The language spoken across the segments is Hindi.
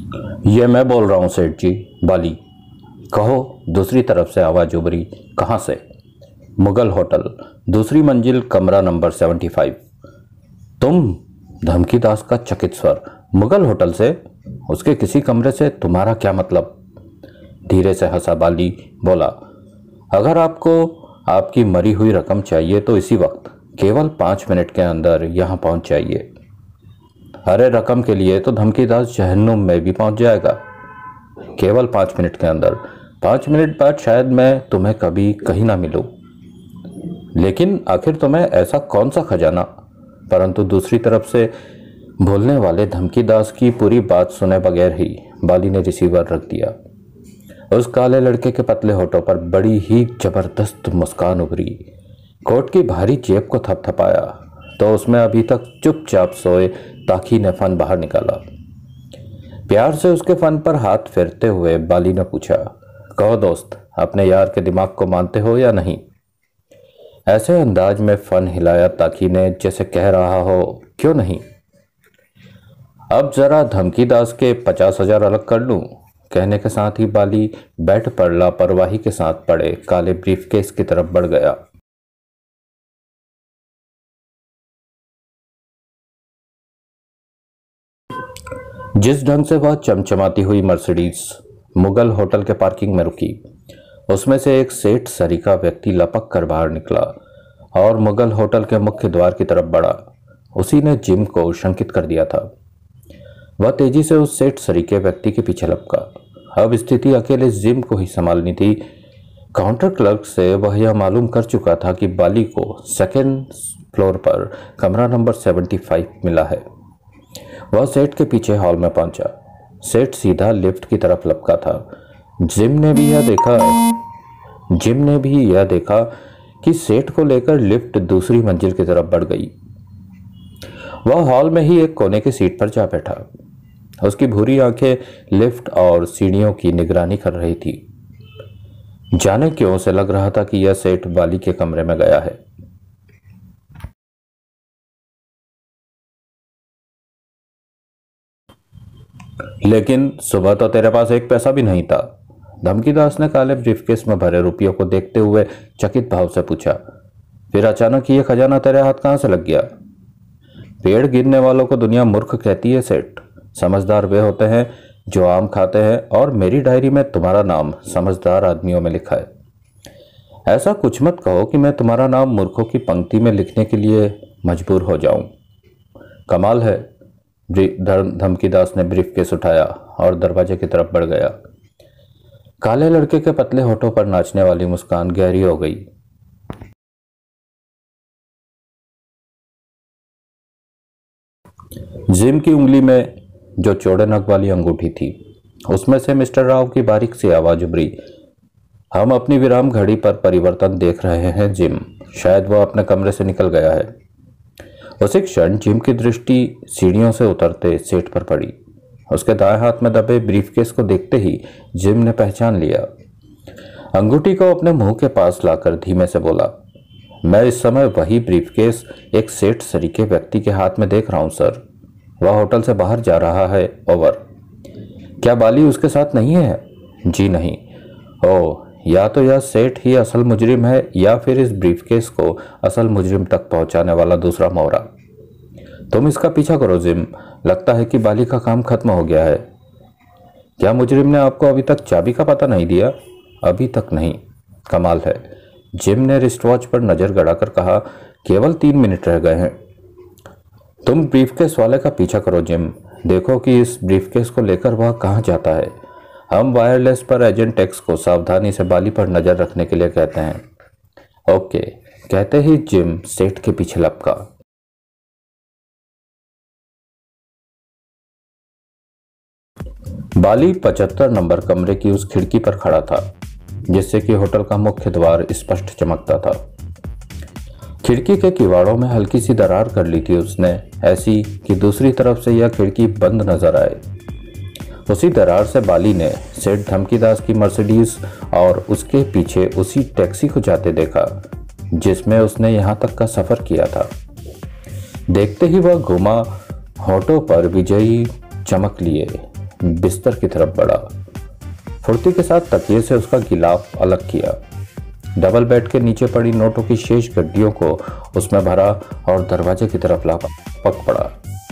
ये मैं बोल रहा हूँ सेठ जी। बाली, कहो। दूसरी तरफ से आवाज उभरी। कहाँ से? मुगल होटल, दूसरी मंजिल, कमरा नंबर 75। तुम? धमकीदास का चकित स्वर। मुगल होटल से? उसके किसी कमरे से तुम्हारा क्या मतलब? धीरे से हंसा बाली, बोला, अगर आपको आपकी मरी हुई रकम चाहिए तो इसी वक्त, केवल 5 मिनट के अंदर यहां पहुंच जाइए। अरे रकम के लिए तो धमकीदास जहन्नुम में भी पहुंच जाएगा। केवल 5 मिनट के अंदर। 5 मिनट बाद शायद मैं तुम्हें कभी कहीं ना मिलूं। लेकिन आखिर तुम्हें ऐसा कौन सा खजाना? परंतु दूसरी तरफ से बोलने वाले धमकीदास की पूरी बात सुने बगैर ही बाली ने रिसीवर रख दिया। उस काले लड़के के पतले होठों पर बड़ी ही जबरदस्त मुस्कान उभरी। कोट की भारी जेब को थपथपाया तो उसमें अभी तक चुपचाप सोए ताकी ने फन बाहर निकाला। प्यार से उसके फन पर हाथ फेरते हुए बाली ने पूछा, कहो दोस्त, अपने यार के दिमाग को मानते हो या नहीं? ऐसे अंदाज में फन हिलाया ताकी ने, जैसे कह रहा हो, क्यों नहीं। अब जरा धमकीदास के 50,000 अलग कर लूं। कहने के साथ ही बाली बेड पर लापरवाही के साथ पड़े काले ब्रीफकेस की तरफ बढ़ गया। जिस ढंग से वह चमचमाती हुई मर्सिडीज मुगल होटल के पार्किंग में रुकी, उसमें से एक सेठ सरीका व्यक्ति लपक कर बाहर निकला और मुगल होटल के मुख्य द्वार की तरफ बढ़ा। उसी ने जिम को शंकित कर दिया था। वह तेजी से उस सेठ सरीके व्यक्ति के पीछे लपका। अब स्थिति अकेले जिम को ही संभालनी थी। काउंटर क्लर्क से वह यह मालूम कर चुका था कि बाली को सेकेंड फ्लोर पर कमरा नंबर 75 मिला है। वह सेठ के पीछे हॉल में पहुंचा। सेठ सीधा लिफ्ट की तरफ लपका था। जिम ने भी यह देखा कि सेठ को लेकर लिफ्ट दूसरी मंजिल की तरफ बढ़ गई। वह हॉल में ही एक कोने की सीट पर जा बैठा। उसकी भूरी आंखें लिफ्ट और सीढ़ियों की निगरानी कर रही थी। जाने क्यों उसे लग रहा था कि यह सेठ बाली के कमरे में गया है। लेकिन सुबह तो तेरे पास एक पैसा भी नहीं था। धमकीदास ने काले ब्रीफकेस में भरे रुपयों को देखते हुए चकित भाव से पूछा। फिर अचानक यह खजाना तेरे हाथ कहां से लग गया? पेड़ गिरने वालों को दुनिया मूर्ख कहती है सेठ। समझदार वे होते हैं जो आम खाते हैं, और मेरी डायरी में तुम्हारा नाम समझदार आदमियों में लिखा है। ऐसा कुछ मत कहो कि मैं तुम्हारा नाम मूर्खों की पंक्ति में लिखने के लिए मजबूर हो जाऊं। कमाल है। धमकीदास ने ब्रीफकेस उठाया और दरवाजे की तरफ बढ़ गया। काले लड़के के पतले होठों पर नाचने वाली मुस्कान गहरी हो गई। जिम की उंगली में जो चौड़े नग वाली अंगूठी थी, उसमें से मिस्टर राव की बारीक सी आवाज उभरी। हम अपनी विराम घड़ी पर परिवर्तन देख रहे हैं जिम। शायद वह अपने कमरे से निकल गया है। उसी क्षण जिम की दृष्टि सीढ़ियों से उतरते सेठ पर पड़ी। उसके दाएं हाथ में दबे ब्रीफकेस को देखते ही जिम ने पहचान लिया। अंगूठी को अपने मुंह के पास लाकर धीमे से बोला, मैं इस समय वही ब्रीफकेस एक सेठ सरीके व्यक्ति के हाथ में देख रहा हूं सर। वह होटल से बाहर जा रहा है। ओवर। क्या बाली उसके साथ नहीं है? जी नहीं। ओह, या तो यह सेठ ही असल मुजरिम है या फिर इस ब्रीफकेस को असल मुजरिम तक पहुंचाने वाला दूसरा मोहरा। तुम इसका पीछा करो जिम। लगता है कि बाली का काम खत्म हो गया है। क्या मुजरिम ने आपको अभी तक चाबी का पता नहीं दिया? अभी तक नहीं। कमाल है। जिम ने रिस्टवॉच पर नजर गड़ाकर कहा, केवल 3 मिनट रह गए हैं। तुम ब्रीफकेस वाले का पीछा करो जिम। देखो कि इस ब्रीफकेस को लेकर वह कहां जाता है। हम वायरलेस पर एजेंट एक्स को सावधानी से बाली पर नजर रखने के लिए कहते हैं। ओके। कहते ही जिम सेठ के पीछे लपका। बाली 75 नंबर कमरे की उस खिड़की पर खड़ा था जिससे कि होटल का मुख्य द्वार स्पष्ट चमकता था। खिड़की के किवाड़ों में हल्की सी दरार कर ली थी उसने, ऐसी कि दूसरी तरफ से यह खिड़की बंद नजर आए। उसी दरार से बाली ने सेठ धमकीदास की मर्सिडीज और उसके पीछे उसी टैक्सी को जाते देखा जिसमें उसने यहां तक का सफर किया था। देखते ही वह घुमा, होठों पर विजयी चमक लिए बिस्तर की तरफ बढ़ा। फुर्ती के साथ तकिए से उसका गिलाफ अलग किया, डबल बेड के नीचे पड़ी नोटों की शेष गड्डियों को उसमें भरा और दरवाजे की तरफ लपक पड़ा।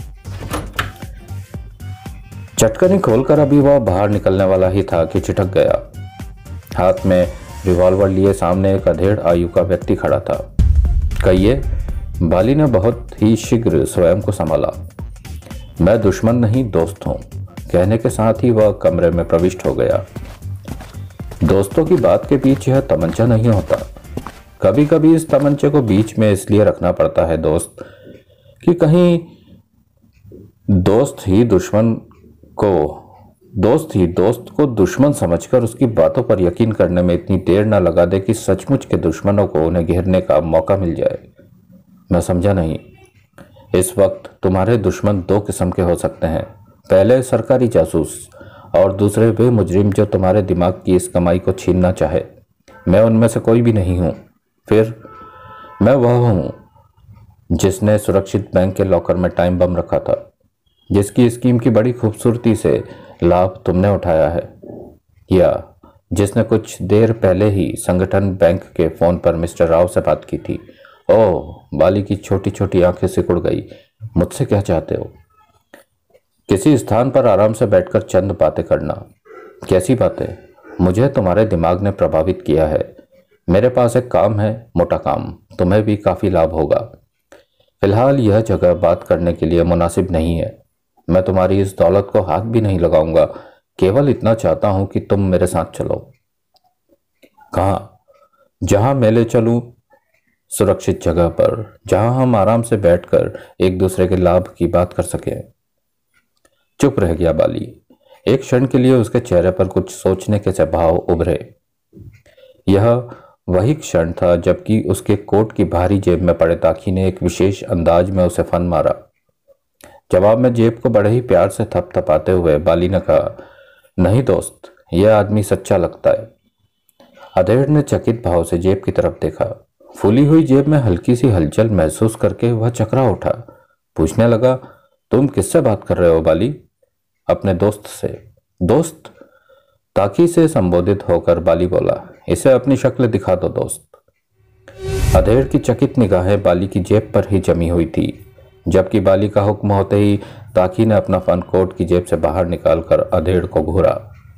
चटकनी खोलकर अभी वह बाहर निकलने वाला ही था कि छिटक गया। हाथ में रिवॉल्वर लिए सामने एक अधेड़ आयु का व्यक्ति खड़ा था। कहिए, बाली ने बहुत ही शीघ्र स्वयं को संभाला। मैं दुश्मन नहीं, दोस्त हूं, कहने के साथ ही वह कमरे में प्रविष्ट हो गया। दोस्तों की बात के बीच यह तमंचा नहीं होता। कभी कभी इस तमंचे को बीच में इसलिए रखना पड़ता है दोस्त, कि कहीं दोस्त ही दोस्त को दुश्मन समझकर उसकी बातों पर यकीन करने में इतनी देर न लगा दे कि सचमुच के दुश्मनों को उन्हें घेरने का मौका मिल जाए। मैं समझा नहीं। इस वक्त तुम्हारे दुश्मन दो किस्म के हो सकते हैं। पहले सरकारी जासूस और दूसरे वे मुजरिम जो तुम्हारे दिमाग की इस कमाई को छीनना चाहे। मैं उनमें से कोई भी नहीं हूं। फिर मैं वह हूं जिसने सुरक्षित बैंक के लॉकर में टाइम बम रखा था, जिसकी स्कीम की बड़ी खूबसूरती से लाभ तुमने उठाया है, या जिसने कुछ देर पहले ही संगठन बैंक के फोन पर मिस्टर राव से बात की थी। ओह, बाली की छोटी छोटी आंखें सिकुड़ गई। मुझसे क्या चाहते हो? किसी स्थान पर आराम से बैठकर चंद बातें करना। कैसी बातें? मुझे तुम्हारे दिमाग ने प्रभावित किया है। मेरे पास एक काम है, मोटा काम, तुम्हें भी काफी लाभ होगा। फिलहाल यह जगह बात करने के लिए मुनासिब नहीं है। मैं तुम्हारी इस दौलत को हाथ भी नहीं लगाऊंगा। केवल इतना चाहता हूं कि तुम मेरे साथ चलो। कहां? जहां मैं ले चलूं, सुरक्षित जगह पर, जहां हम आराम से बैठकर एक दूसरे के लाभ की बात कर सकें। चुप रह गया बाली। एक क्षण के लिए उसके चेहरे पर कुछ सोचने के से भाव उभरे। यह वही क्षण था जबकि उसके कोट की भारी जेब में पड़े ताकि ने एक विशेष अंदाज में उसे फन मारा। जवाब में जेब को बड़े ही प्यार से थपथपाते हुए बाली ने कहा, नहीं दोस्त, यह आदमी सच्चा लगता है। अधेड़ ने चकित भाव से जेब की तरफ देखा। फूली हुई जेब में हल्की सी हलचल महसूस करके वह चकरा उठा। पूछने लगा, तुम किससे बात कर रहे हो बाली? अपने दोस्त से। दोस्त? ताकि से संबोधित होकर बाली बोला, इसे अपनी शक्ल दिखा दो दोस्त। अधेड़ की चकित निगाहें बाली की जेब पर ही जमी हुई थी, जबकि बाली का हुक्म होते ही ताकि ने अपना फन कोट की जेब से बाहर निकालकर अधेड़ को घूरा।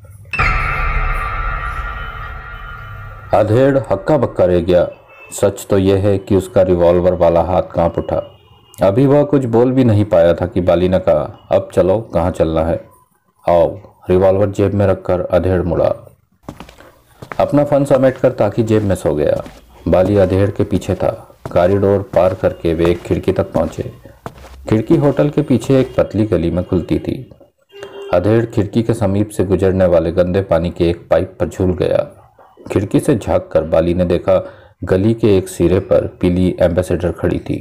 अधेड़ हक्का बक्का रह गया। सच तो यह है कि उसका रिवॉल्वर वाला हाथ कांप उठा। अभी वह कुछ बोल भी नहीं पाया था कि बाली ने कहा, अब चलो, कहाँ चलना है? आओ। रिवॉल्वर जेब में रखकर अधेड़ मुड़ा। अपना फन समेटकर ताकि जेब में सो गया। बाली अधेड़ के पीछे था। कॉरिडोर पार करके वे एक खिड़की तक पहुंचे। खिड़की होटल के पीछे एक पतली गली में खुलती थी। अधेड़ खिड़की के समीप से गुजरने वाले गंदे पानी के एक पाइप पर झूल गया। खिड़की से झांककर बाली ने देखा, गली के एक सिरे पर पीली एम्बेसडर खड़ी थी।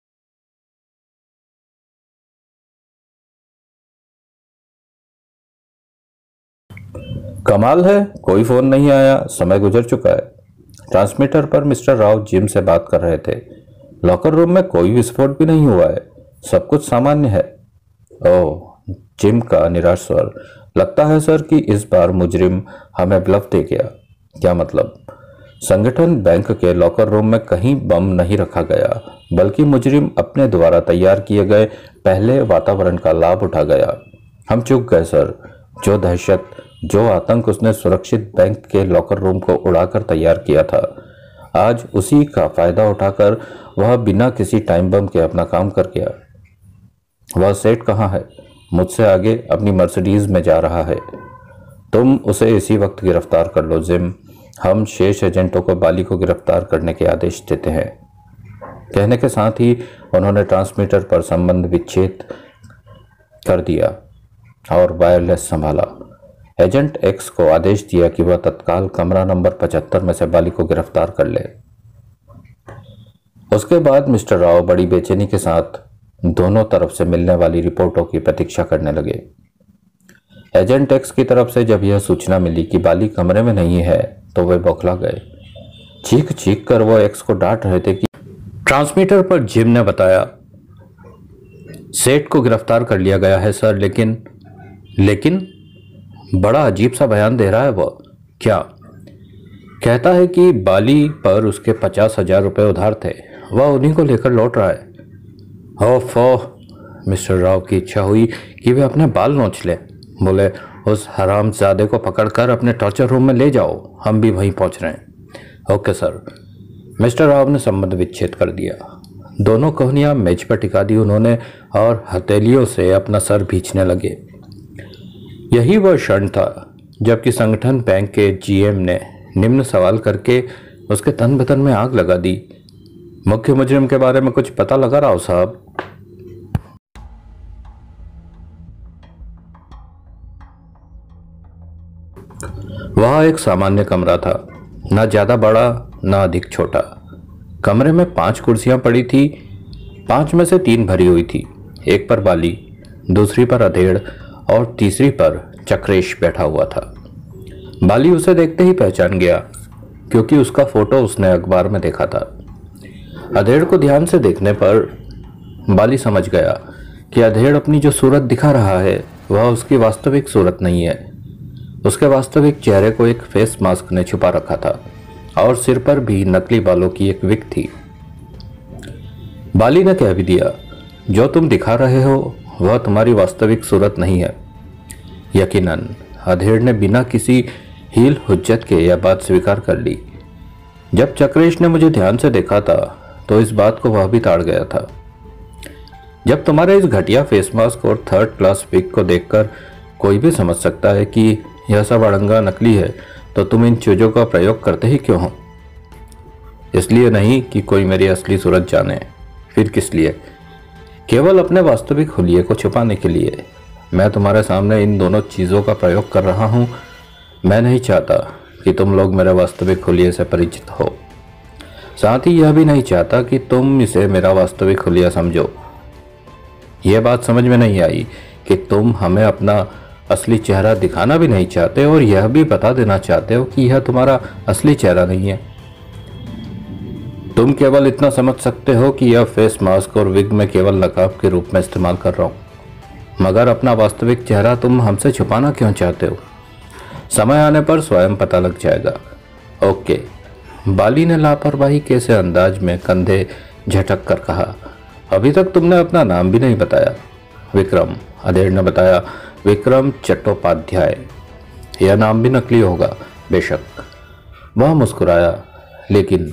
कमाल है, कोई फोन नहीं आया, समय गुजर चुका है। ट्रांसमीटर पर मिस्टर राव जिम से बात कर रहे थे। लॉकर रूम में कोई विस्फोट भी नहीं हुआ है, सब कुछ सामान्य है। ओह, जिम का निराश स्वर। लगता है सर कि इस बार मुजरिम हमें ब्लफ दे गया। क्या मतलब? संगठन बैंक के लॉकर रूम में कहीं बम नहीं रखा गया, बल्कि मुजरिम अपने द्वारा तैयार किए गए पहले वातावरण का लाभ उठा गया। हम चूक गए सर। जो दहशत, जो आतंक उसने सुरक्षित बैंक के लॉकर रूम को उड़ाकर तैयार किया था, आज उसी का फायदा उठाकर वह बिना किसी टाइम बम के अपना काम कर गया। वह सेठ कहाँ है? मुझसे आगे अपनी मर्सिडीज में जा रहा है। तुम उसे इसी वक्त गिरफ्तार कर लो जिम। हम शेष एजेंटों को बाली को गिरफ्तार करने के आदेश देते हैं। कहने के साथ ही उन्होंने ट्रांसमीटर पर संबंध विच्छेद कर दिया और वायरलेस संभाला। एजेंट एक्स को आदेश दिया कि वह तत्काल कमरा नंबर 75 में से बाली को गिरफ्तार कर ले। उसके बाद मिस्टर राव बड़ी बेचैनी के साथ दोनों तरफ से मिलने वाली रिपोर्टों की प्रतीक्षा करने लगे। एजेंट एक्स की तरफ से जब यह सूचना मिली कि बाली कमरे में नहीं है तो वे बौखला गए। चीख चीख कर वो एक्स को डांट रहे थे कि ट्रांसमीटर पर जिम ने बताया, सेठ को गिरफ्तार कर लिया गया है सर, लेकिन बड़ा अजीब सा बयान दे रहा है वो। क्या? कहता है कि बाली पर उसके 50,000 रुपये उधार थे, वह उन्हीं को लेकर लौट रहा है। ओफ, मिस्टर राव की इच्छा हुई कि वे अपने बाल नोच ले। बोले, उस हरामजादे को पकड़कर अपने टॉर्चर रूम में ले जाओ, हम भी वहीं पहुंच रहे हैं। Okay sir. मिस्टर राव ने संबंध विच्छेद कर दिया। दोनों कोहनियां मेज पर टिका दी उन्होंने और हथेलियों से अपना सर भींचने लगे। यही वह क्षण था जबकि संगठन बैंक के जीएम ने निम्न सवाल करके उसके तन बतन में आग लगा दी। मुख्य मुजरिम के बारे में कुछ पता लगा राव साहब? वह एक सामान्य कमरा था, ना ज्यादा बड़ा ना अधिक छोटा। कमरे में 5 कुर्सियां पड़ी थी। 5 में से 3 भरी हुई थी। एक पर बाली, दूसरी पर अधेड़ और तीसरी पर चक्रेश बैठा हुआ था। बाली उसे देखते ही पहचान गया क्योंकि उसका फोटो उसने अखबार में देखा था। अधेड़ को ध्यान से देखने पर बाली समझ गया कि अधेड़ अपनी जो सूरत दिखा रहा है वह उसकी वास्तविक सूरत नहीं है। उसके वास्तविक चेहरे को एक फेस मास्क ने छुपा रखा था और सिर पर भी नकली बालों की एक विग थी। बाली ने कह भी दिया, जो तुम दिखा रहे हो वह तुम्हारी वास्तविक सूरत नहीं है। यकीनन अधेड़ ने बिना किसी हील हुज्जत के यह बात स्वीकार कर ली। जब चक्रेश ने मुझे ध्यान से देखा था तो इस बात को वह भी ताड़ गया था। जब तुम्हारे इस घटिया फेस मास्क और 3rd क्लास विग को देखकर कोई भी समझ सकता है कि यह सब अड़ंगा नकली है, तो तुम इन चीजों का प्रयोग करते ही क्यों हो? इसलिए नहीं कि कोई मेरी असली सूरत जाने, फिर किस लिए? केवल अपने वास्तविक हुलिये को छुपाने के लिए। मैं तुम्हारे सामने इन दोनों चीजों का प्रयोग कर रहा हूं। मैं नहीं चाहता कि तुम लोग मेरे वास्तविक हुलिये से परिचित हो। साथ ही यह भी नहीं चाहता कि तुम इसे मेरा वास्तविक हुलिया समझो। यह बात समझ में नहीं आई कि तुम हमें अपना असली चेहरा दिखाना भी नहीं चाहते और यह भी बता देना चाहते हो कि यह तुम्हारा असली चेहरा नहीं है। तुम केवल इतना समझ सकते हो कि यह फेस मास्क और विग में केवल नकाब के रूप में इस्तेमाल कर रहा हूं, मगर अपना वास्तविक चेहरा तुम हमसे छुपाना क्यों चाहते हो? समय आने पर स्वयं पता लग जाएगा। ओके। बाली ने लापरवाही के से अंदाज में कंधे झटक कर कहा, अभी तक तुमने अपना नाम भी नहीं बताया। विक्रम, अधेड़ ने बताया। विक्रम चट्टोपाध्याय। यह नाम भी नकली होगा बेशक। वह मुस्कुराया, लेकिन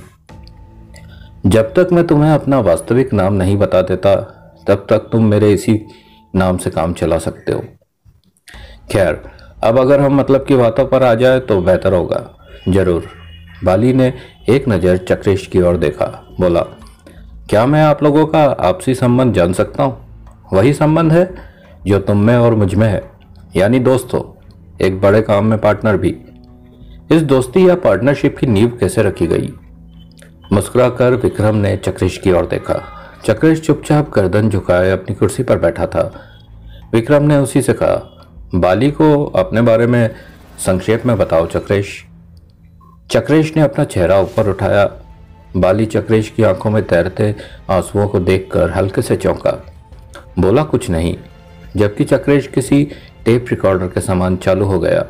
जब तक मैं तुम्हें अपना वास्तविक नाम नहीं बता देता तब तक तुम मेरे इसी नाम से काम चला सकते हो। खैर, अब अगर हम मतलब की बातों पर आ जाए तो बेहतर होगा। जरूर। बाली ने एक नज़र चक्रेश की ओर देखा। बोला, क्या मैं आप लोगों का आपसी संबंध जान सकता हूँ? वही संबंध है जो तुम में और मुझ में है, यानी दोस्त हो, एक बड़े काम में पार्टनर भी। इस दोस्ती या पार्टनरशिप की नींव कैसे रखी गई? मुस्कुराकर विक्रम ने चक्रेश की ओर देखा। चक्रेश चुपचाप गर्दन झुकाए अपनी कुर्सी पर बैठा था। विक्रम ने उसी से कहा, बाली को अपने बारे में संक्षेप में बताओ चक्रेश। चक्रेश ने अपना चेहरा ऊपर उठाया। बाली चक्रेश की आंखों में तैरते आंसुओं को देखकर हल्के से चौंका। बोला कुछ नहीं, जबकि चक्रेश किसी टेप रिकॉर्डर के समान चालू हो गया।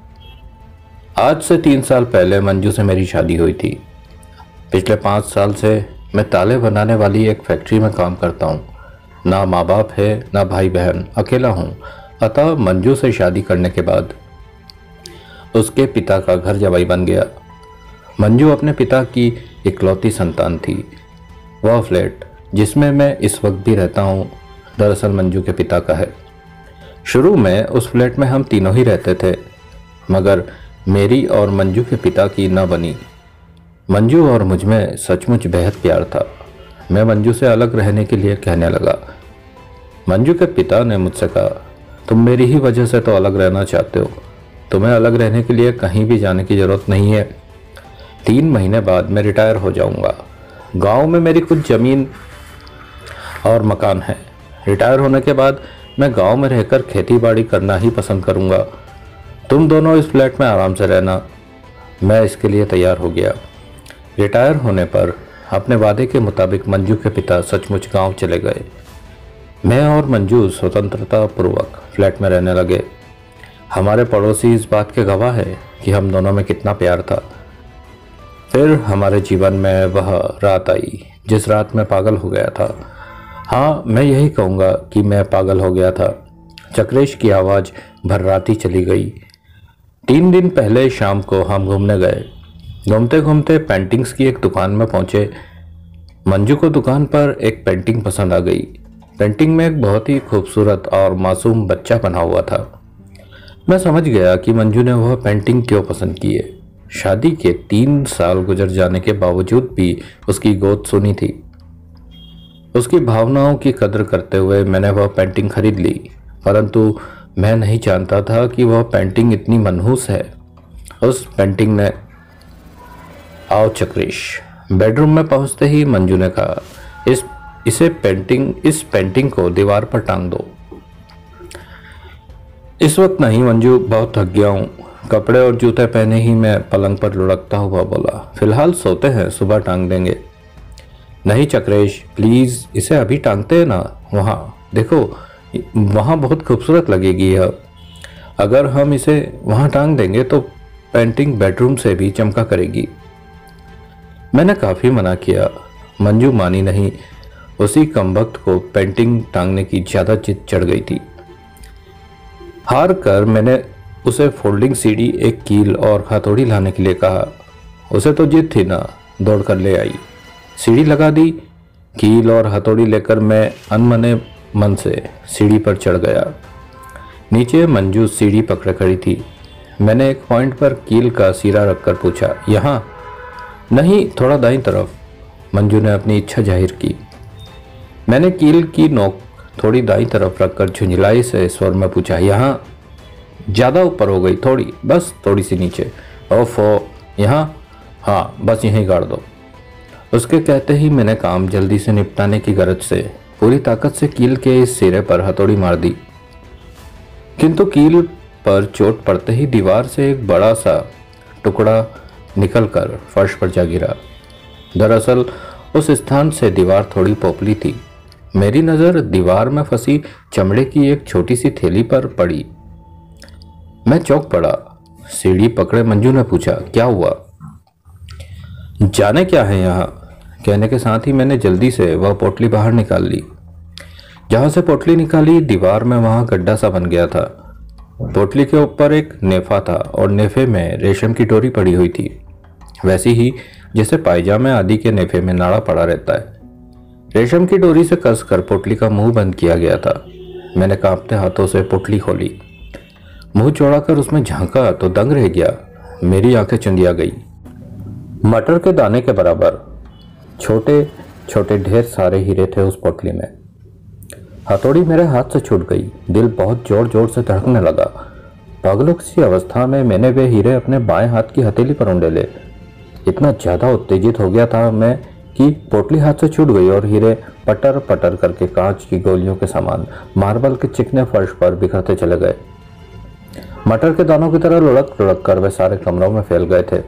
आज से 3 साल पहले मंजू से मेरी शादी हुई थी। पिछले 5 साल से मैं ताले बनाने वाली एक फैक्ट्री में काम करता हूँ। ना माँ बाप है, ना भाई बहन, अकेला हूँ। अतः मंजू से शादी करने के बाद उसके पिता का घर जवाई बन गया। मंजू अपने पिता की इकलौती संतान थी। वह फ्लैट जिसमें मैं इस वक्त भी रहता हूँ दरअसल मंजू के पिता का है। शुरू में उस फ्लैट में हम तीनों ही रहते थे, मगर मेरी और मंजू के पिता की न बनी। मंजू और मुझ में सचमुच बेहद प्यार था। मैं मंजू से अलग रहने के लिए कहने लगा। मंजू के पिता ने मुझसे कहा, तुम मेरी ही वजह से तो अलग रहना चाहते हो, तुम्हें अलग रहने के लिए कहीं भी जाने की जरूरत नहीं है। 3 महीने बाद मैं रिटायर हो जाऊंगा। गांव में मेरी कुछ जमीन और मकान है। रिटायर होने के बाद मैं गांव में रहकर खेती बाड़ी करना ही पसंद करूंगा। तुम दोनों इस फ्लैट में आराम से रहना। मैं इसके लिए तैयार हो गया। रिटायर होने पर अपने वादे के मुताबिक मंजू के पिता सचमुच गांव चले गए। मैं और मंजू स्वतंत्रता पूर्वक फ्लैट में रहने लगे। हमारे पड़ोसी इस बात के गवाह है कि हम दोनों में कितना प्यार था। फिर हमारे जीवन में वह रात आई जिस रात मैं पागल हो गया था। हाँ, मैं यही कहूँगा कि मैं पागल हो गया था। चक्रेश की आवाज़ भर्राती चली गई। 3 दिन पहले शाम को हम घूमने गए। घूमते घूमते पेंटिंग्स की एक दुकान में पहुंचे। मंजू को दुकान पर एक पेंटिंग पसंद आ गई। पेंटिंग में एक बहुत ही खूबसूरत और मासूम बच्चा बना हुआ था। मैं समझ गया कि मंजू ने वह पेंटिंग क्यों पसंद की है। शादी के 3 साल गुजर जाने के बावजूद भी उसकी गोद सुनी थी। उसकी भावनाओं की कदर करते हुए मैंने वह पेंटिंग खरीद ली, परंतु मैं नहीं जानता था कि वह पेंटिंग इतनी मनहूस है। उस पेंटिंग ने आओ चक्रेश। बेडरूम में पहुंचते ही मंजू ने कहा, इस पेंटिंग को दीवार पर टांग दो। इस वक्त नहीं मंजू, बहुत थक गया हूँ। कपड़े और जूते पहने ही मैं पलंग पर लुढ़कता हुआ बोला, फिलहाल सोते हैं, सुबह टांग देंगे। नहीं चक्रेश, प्लीज इसे अभी टांगते हैं ना। वहाँ देखो, वहाँ बहुत खूबसूरत लगेगी यह। अगर हम इसे वहाँ टांग देंगे तो पेंटिंग बेडरूम से भी चमका करेगी। मैंने काफी मना किया, मंजू मानी नहीं। उसी कमबख्त को पेंटिंग टांगने की ज्यादा जिद चढ़ गई थी। हार कर मैंने उसे फोल्डिंग सीढ़ी, एक कील और हथौड़ी लाने के लिए कहा। उसे तो जिद थी ना, दौड़ कर ले आई। सीढ़ी लगा दी। कील और हथौड़ी लेकर मैं अनमने मन से सीढ़ी पर चढ़ गया। नीचे मंजू सीढ़ी पकड़े खड़ी थी। मैंने एक पॉइंट पर कील का सिरा रखकर पूछा, यहाँ? नहीं, थोड़ा दाईं तरफ। मंजू ने अपनी इच्छा जाहिर की। मैंने कील की नोक थोड़ी दाईं तरफ रखकर झुंझलाई से स्वर में पूछा, यहाँ? ज्यादा ऊपर हो गई, थोड़ी, बस थोड़ी सी नीचे। ओफो, यहाँ? हाँ, बस यहीं गाड़ दो। उसके कहते ही मैंने काम जल्दी से निपटाने की गरज से पूरी ताकत से कील के इस सिरे पर हथौड़ी मार दी, किंतु कील पर चोट पड़ते ही दीवार से एक बड़ा सा टुकड़ा निकलकर फर्श पर जा गिरा। दरअसल उस स्थान से दीवार थोड़ी पोपली थी। मेरी नजर दीवार में फंसी चमड़े की एक छोटी सी थैली पर पड़ी। मैं चौंक पड़ा। सीढ़ी पकड़े मंजू ने पूछा, क्या हुआ? जाने क्या है यहाँ? कहने के साथ ही मैंने जल्दी से वह पोटली बाहर निकाल ली। जहां से पोटली निकाली, दीवार में वहां गड्ढा सा बन गया था। पोटली के ऊपर एक नेफा था और नेफे में रेशम की डोरी पड़ी हुई थी, वैसी ही जैसे पायजामे आदि के नेफे में नाड़ा पड़ा रहता है। रेशम की डोरी से कसकर पोटली का मुंह बंद किया गया था। मैंने कांपते हाथों से पोटली खोली, मुंह चौड़ाकर उसमें झांका तो दंग रह गया। मेरी आंखें चंदिया गई। मटर के दाने के बराबर छोटे छोटे ढेर सारे हीरे थे उस पोटली में। हथौड़ी मेरे हाथ से छूट गई। दिल बहुत जोर जोर से धड़कने लगा। पागलों की अवस्था में मैंने वे हीरे अपने बाएं हाथ की हथेली पर उंडेले। इतना ज्यादा उत्तेजित हो गया था मैं कि पोटली हाथ से छूट गई और हीरे पटर पटर करके कांच की गोलियों के समान मार्बल के चिकने फर्श पर बिखरते चले गए। मटर के दानों की तरह लुढ़क लुढ़क कर वे सारे कमरों में फैल गए थे।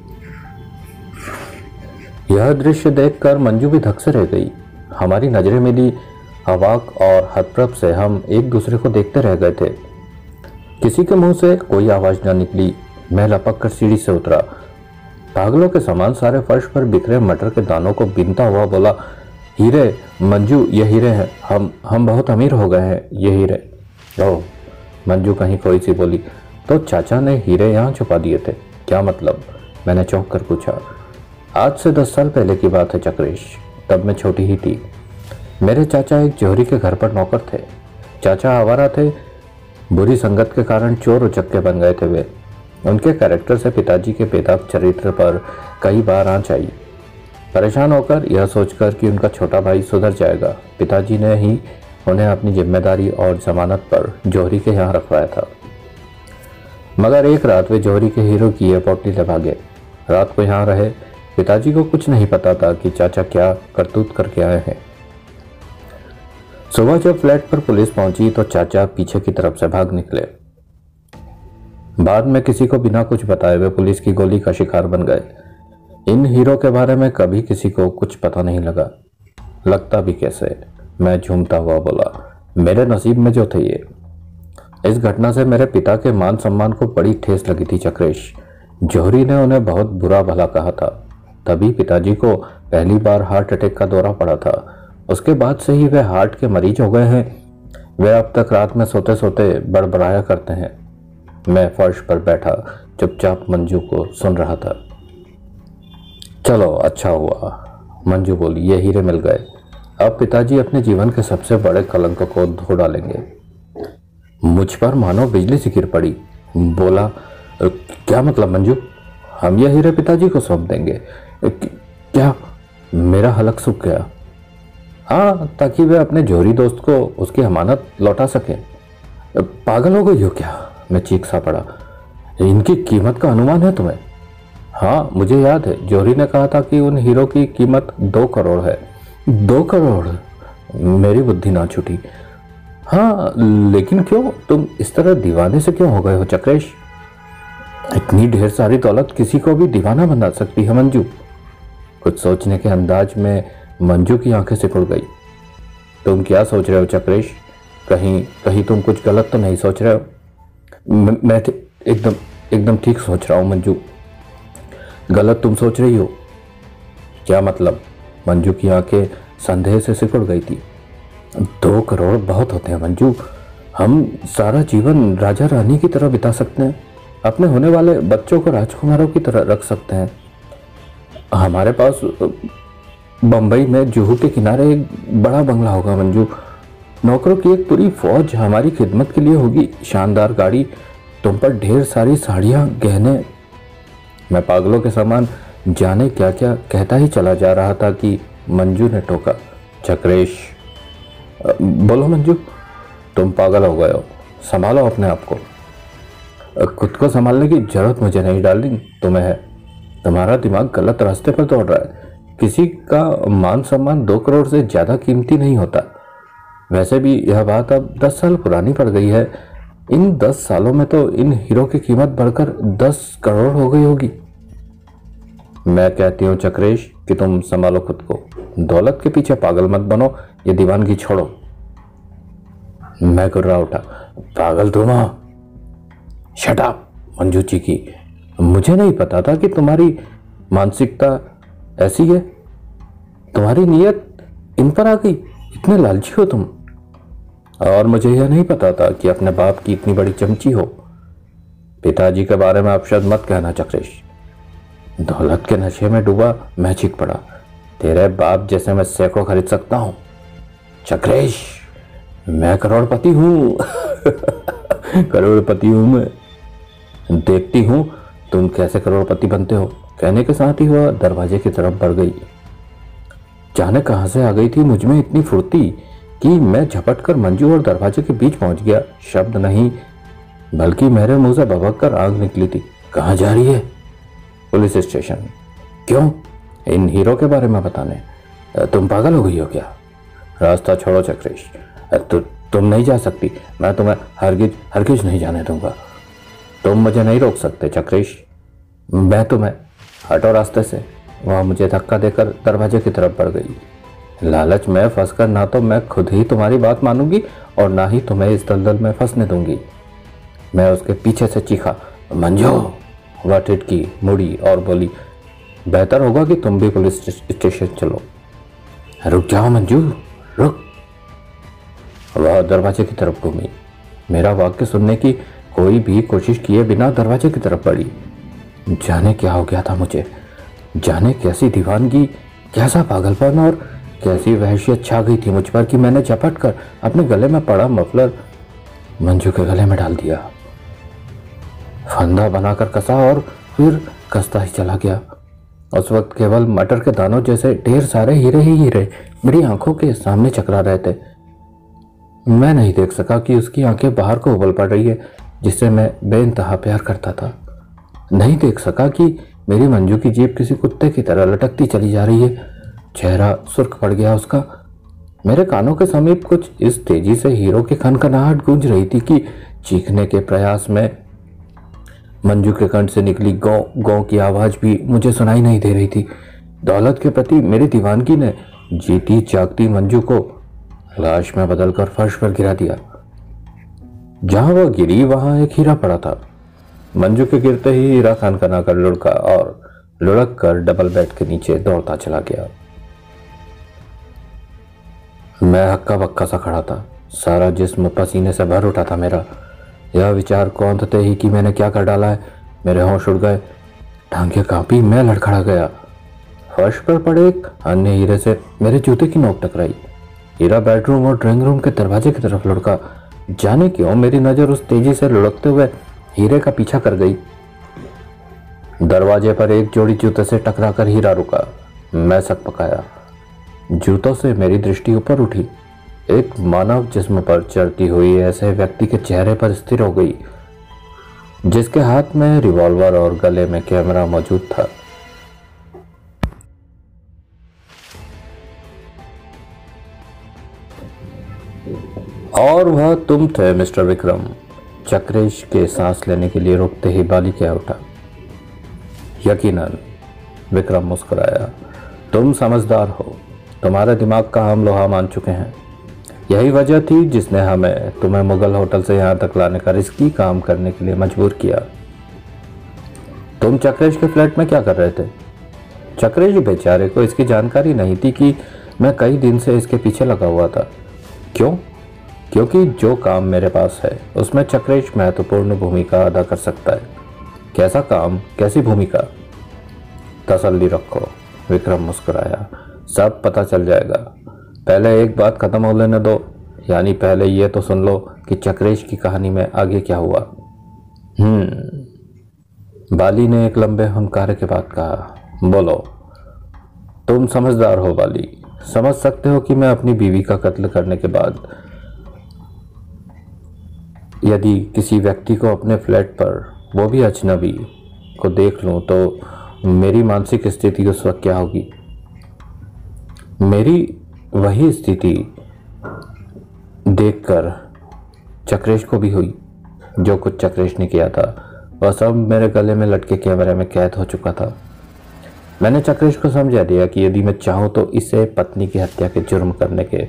यह दृश्य देखकर मंजू भी धक से रह गई। हमारी नजरें मिली। अवाक और हतप्रभ से हम एक दूसरे को देखते रह गए थे। किसी के मुंह से कोई आवाज न निकली। मैं लपक कर सीढ़ी से उतरा। पागलों के समान सारे फर्श पर बिखरे मटर के दानों को बीनता हुआ बोला, हीरे मंजू, ये हीरे हैं। हम बहुत अमीर हो गए हैं, ये हीरे। ओह, मंजू कहीं खोई सी बोली, तो चाचा ने हीरे यहाँ छुपा दिए थे? क्या मतलब? मैंने चौंक कर पूछा। आज से 10 साल पहले की बात है चक्रेश। तब मैं छोटी ही थी। मेरे चाचा एक जौहरी के घर पर नौकर थे। चाचा आवारा थे। बुरी संगत के कारण चोर उचक्के बन गए थे वे। उनके कैरेक्टर से पिताजी के बेताब चरित्र पर कई बार आंच आई। परेशान होकर यह सोचकर कि उनका छोटा भाई सुधर जाएगा, पिताजी ने ही उन्हें अपनी जिम्मेदारी और जमानत पर जौहरी के यहाँ रखवाया था। मगर एक रात वे जौहरी के हीरो की यह पोटली ले भागे। रात को यहाँ रहे। पिताजी को कुछ नहीं पता था कि चाचा क्या करतूत करके आए हैं। सुबह जब फ्लैट पर पुलिस पहुंची तो चाचा पीछे की तरफ से भाग निकले। बाद में किसी को बिना कुछ बताए वे पुलिस की गोली का शिकार बन गए। इन हीरो के बारे में कभी किसी को कुछ पता नहीं लगा। लगता भी कैसे? मैं झूमता हुआ बोला, मेरे नसीब में जो थे ये। इस घटना से मेरे पिता के मान सम्मान को बड़ी ठेस लगी थी चक्रेश। जौहरी ने उन्हें बहुत बुरा भला कहा था। तभी पिताजी को पहली बार हार्ट अटैक का दौरा पड़ा था। उसके बाद से ही वे हार्ट के मरीज हो गए हैं। वे अब तक रात में सोते सोते बड़बड़ाया करते हैं। मैं फर्श पर बैठा चुपचाप मंजू को सुन रहा था। चलो अच्छा हुआ, मंजू बोली, ये हीरे मिल गए। अब पिताजी अपने जीवन के सबसे बड़े कलंक को धो डालेंगे। मुझ पर मानो बिजली सी गिर पड़ी। बोला, क्या मतलब मंजू? हम ये हीरे पिताजी को सौंप देंगे? क्या? मेरा हलक सूख गया। हाँ, ताकि वे अपने जौहरी दोस्त को उसकी अमानत लौटा सके। पागल हो गई हो क्या? मैं चीख सा पड़ा। इनकी कीमत का अनुमान है तुम्हें? हाँ, मुझे याद है, जौहरी ने कहा था कि उन हीरो की कीमत 2 करोड़ है। 2 करोड़? मेरी बुद्धि ना छूटी। हाँ, लेकिन क्यों? तुम इस तरह दीवाने से क्यों हो गए हो चक्रेश? इतनी ढेर सारी दौलत किसी को भी दीवाना बना सकती है मंजू। कुछ सोचने के अंदाज में मंजू की आंखें सिकुड़ गई। तुम क्या सोच रहे हो चक्रेश? कहीं तुम कुछ गलत तो नहीं सोच रहे हो? मैं एकदम ठीक सोच रहा हूं मंजू। गलत तुम सोच रही हो? क्या मतलब? मंजू की आंखें संदेह से सिकुड़ गई थी। 2 करोड़ बहुत होते हैं मंजू। हम सारा जीवन राजा रानी की तरह बिता सकते हैं। अपने होने वाले बच्चों को राजकुमारों की तरह रख सकते हैं। हमारे पास बंबई में जुहू के किनारे एक बड़ा बंगला होगा मंजू। नौकरों की एक पूरी फौज हमारी खिदमत के लिए होगी। शानदार गाड़ी, तुम पर ढेर सारी साड़ियाँ, गहने। मैं पागलों के समान जाने क्या क्या कहता ही चला जा रहा था कि मंजू ने टोका। चक्रेश, बोलो मंजू, तुम पागल हो गए हो। संभालो अपने आप को। खुद को संभालने की जरूरत मुझे नहीं डार्लिंग, तुम्हें है। तुम्हारा दिमाग गलत रास्ते पर दौड़ रहा है। किसी का मान सम्मान 2 करोड़ से ज्यादा कीमती नहीं होता। वैसे भी यह बात अब 10 साल पुरानी पड़ गई है। इन 10 सालों में तो इन हीरो की कीमत बढ़कर 10 करोड़ हो गई होगी। मैं कहती हूँ चक्रेश कि तुम संभालो खुद को। दौलत के पीछे पागल मत बनो। ये दीवानगी छोड़ो। मैं गुर्रा उठा। पागल तुम? शट अप, मंजू चीखी। मुझे नहीं पता था कि तुम्हारी मानसिकता ऐसी है। तुम्हारी नीयत इन पर आ गई। इतने लालची हो तुम। और मुझे यह नहीं पता था कि अपने बाप की इतनी बड़ी चमची हो। पिताजी के बारे में अपशब्द मत कहना चक्रेश। दौलत के नशे में डूबा मैं चीख पड़ा। तेरे बाप जैसे मैं सैकड़ों खरीद सकता हूं। चक्रेश, मैं करोड़पति हूं। करोड़पति हूं मैं। देखती हूं तुम कैसे करोड़पति बनते हो। कहने के साथ ही वह दरवाजे की तरफ बढ़ गई। जाने कहां से आ गई थी मुझ में इतनी फुर्ती कि मैं झपट कर मंजू और दरवाजे के बीच पहुंच गया। शब्द नहीं बल्कि मेरे मुंह से भभक कर आग निकली थी। कहां जा रही है? Police station. क्यों? इन हीरो के बारे में बताने। तुम पागल हो गई हो क्या? रास्ता छोड़ो चक्रेश। तुम नहीं जा सकती। मैं तुम्हें हरगिज नहीं जाने दूंगा। तुम मुझे नहीं रोक सकते चक्रेश। मैं तुम्हें। हटो रास्ते से। वह मुझे धक्का देकर दरवाजे की तरफ बढ़ गई। लालच में फंसकर ना तो मैं खुद ही तुम्हारी बात मानूंगी और ना ही तुम्हें इस दलदल में फंसने दूंगी। मैं उसके पीछे से चीखा, मंजू। वह टिटकी, मुड़ी और बोली, बेहतर होगा कि तुम भी पुलिस स्टेशन चलो। रुक जाओ मंजू, रुक। वह दरवाजे की तरफ घूमी। मेरा वाक्य सुनने की कोई भी कोशिश किए बिना दरवाजे की तरफ बढ़ी। जाने क्या हो गया था मुझे। जाने कैसी दीवानगी, कैसा पागलपन और कैसी वहशियत छा गई थी मुझ पर कि मैंने झपट कर अपने गले में पड़ा मफलर मंजू के गले में डाल दिया। फंदा बनाकर कसा और फिर कसता ही चला गया। उस वक्त केवल मटर के दानों जैसे ढेर सारे हीरे ही हीरे मेरी आंखों के सामने चकरा रहे थे। मैं नहीं देख सका कि उसकी आंखें बाहर को उबल पड़ रही है, जिससे मैं बेइंतहा प्यार करता था। नहीं देख सका कि मेरी मंजू की जीभ किसी कुत्ते की तरह लटकती चली जा रही है। चेहरा सुर्ख पड़ गया उसका। मेरे कानों के समीप कुछ इस तेजी से हीरो की खनखनाहट गूंज रही थी कि चीखने के प्रयास में मंजू के कंठ से निकली गौ गौ की आवाज भी मुझे सुनाई नहीं दे रही थी। दौलत के प्रति मेरी दीवानगी ने जीती जागती मंजू को लाश में बदलकर फर्श पर गिरा दिया। जहां वह गिरी वहां एक हीरा पड़ा था। मंजू के गिरते ही हीरा खनखना कर लुढ़का और लुढ़क कर डबल बेड के नीचे दौड़ता चला गया। मैं हक्का बक्का सा खड़ा था, सारा जिस्म पसीने से भर उठा था मेरा। यह विचार कौंधते ही कि मैंने क्या कर डाला है, मेरे होश उड़ गए, टांगें कांपी, मैं लड़खड़ा गया। फर्श पर पड़े एक अन्य हीरे से मेरे जूते की नोक टकराई। हीरा बेडरूम और ड्राइंग रूम के दरवाजे की तरफ लुढ़का। जाने क्यों मेरी नजर उस तेजी से लुढ़कते हुए हीरे का पीछा कर गई। दरवाजे पर एक जोड़ी जूते से टकराकर हीरा रुका। मैं सकपकाया। जूतों से मेरी दृष्टि ऊपर उठी। एक मानव जिस्म पर चढ़ती हुई ऐसे व्यक्ति के चेहरे पर स्थिर हो गई, जिसके हाथ में रिवॉल्वर और गले में कैमरा मौजूद था। और वह तुम थे मिस्टर विक्रम। चक्रेश के सांस लेने के लिए रुकते ही बाली कह उठा। यकीनन, विक्रम मुस्कुराया। तुम समझदार हो, तुम्हारे दिमाग का हम लोहा मान चुके हैं। यही वजह थी जिसने हमें तुम्हें मुगल होटल से यहाँ तक लाने का रिस्की काम करने के लिए मजबूर किया। तुम चक्रेश के फ्लैट में क्या कर रहे थे? चक्रेश बेचारे को इसकी जानकारी नहीं थी कि मैं कई दिन से इसके पीछे लगा हुआ था। क्यों? क्योंकि जो काम मेरे पास है उसमें चक्रेश महत्वपूर्ण भूमिका अदा कर सकता है। कैसा काम, कैसी भूमिका? तसल्ली रखो, विक्रम मुस्कुराया। सब पता चल जाएगा। पहले एक बात खत्म हो लेने दो, यानी पहले ये तो सुन लो कि चक्रेश की कहानी में आगे क्या हुआ। बाली ने एक लंबे हुनकारे के बाद कहा। बोलो। तुम समझदार हो बाली, समझ सकते हो कि मैं अपनी बीवी का कत्ल करने के बाद यदि किसी व्यक्ति को अपने फ्लैट पर, वो भी अजनबी, को देख लूं तो मेरी मानसिक स्थिति उस वक्त क्या होगी। मेरी वही स्थिति देखकर चक्रेश को भी हुई। जो कुछ चक्रेश ने किया था वह सब मेरे गले में लटके कैमरे में कैद हो चुका था। मैंने चक्रेश को समझा दिया कि यदि मैं चाहूं तो इसे पत्नी की हत्या के जुर्म करने के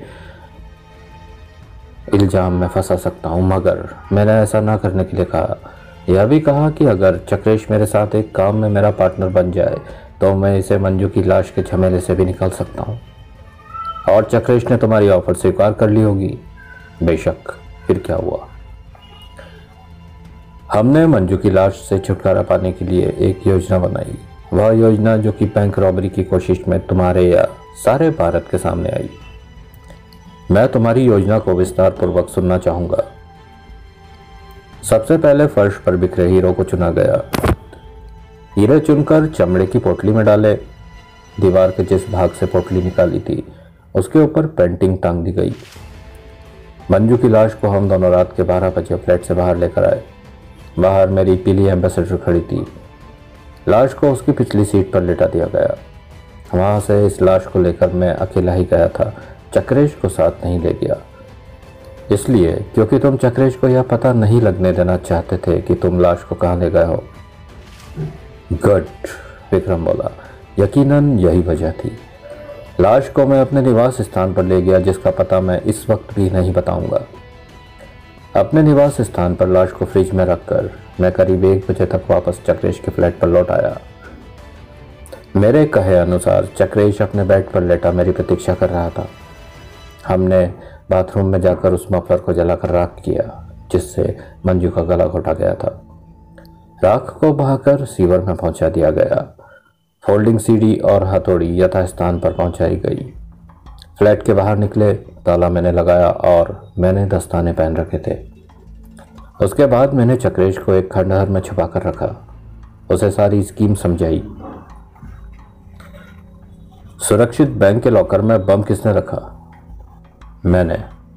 इल्जाम में फंसा सकता हूं, मगर मैंने ऐसा ना करने के लिए कहा। यह भी कहा कि अगर चक्रेश मेरे साथ एक काम में मेरा पार्टनर बन जाए तो मैं इसे मंजू की लाश के झमेले से भी निकाल सकता हूं। और चक्रेश ने तुम्हारी ऑफर स्वीकार कर ली होगी। बेशक, फिर क्या हुआ? हमने मंजू की लाश से छुटकारा पाने के लिए एक योजना बनाई। वह योजना जो कि बैंक रॉबरी की कोशिश में तुम्हारे या सारे भारत के सामने आई। मैं तुम्हारी योजना को विस्तार पूर्वक सुनना चाहूंगा। सबसे पहले फर्श पर बिखरे हीरों को चुना गया। हीरे चुनकर चमड़े की पोटली में डाले। दीवार के जिस भाग से पोटली निकाली थी उसके ऊपर पेंटिंग टांग दी गई। मंजू की लाश को हम दोनों रात के 12 बजे फ्लैट से बाहर लेकर आए। बाहर मेरी पीली एम्बेसडर खड़ी थी। लाश को उसकी पिछली सीट पर लेटा दिया गया। वहां से इस लाश को लेकर मैं अकेला ही गया था, चक्रेश को साथ नहीं ले गया। इसलिए क्योंकि तुम चक्रेश को यह पता नहीं लगने देना चाहते थे कि तुम लाश को कहाँ ले गए हो। गुड, विक्रम बोला। यकीनन यही वजह थी। लाश को मैं अपने निवास स्थान पर ले गया, जिसका पता मैं इस वक्त भी नहीं बताऊंगा। अपने निवास स्थान पर लाश को फ्रिज में रखकर मैं करीब 1 बजे तक वापस चक्रेश के फ्लैट पर लौट आया। मेरे कहे अनुसार चक्रेश अपने बेड पर लेटा मेरी प्रतीक्षा कर रहा था। हमने बाथरूम में जाकर उस मफलर को जलाकर राख किया जिससे मंजू का गला घोटा गया था। राख को बहाकर सीवर में पहुंचा दिया गया। फोल्डिंग सीढ़ी और हथौड़ी यथास्थान पर पहुंचाई गई। फ्लैट के बाहर निकले, ताला मैंने लगाया और मैंने दस्ताने पहन रखे थे। उसके बाद मैंने चक्रेश को एक खंडहर में छुपा कर रखा। उसे सारी स्कीम समझाई। सुरक्षित बैंक के लॉकर में बम किसने रखा? मैंने।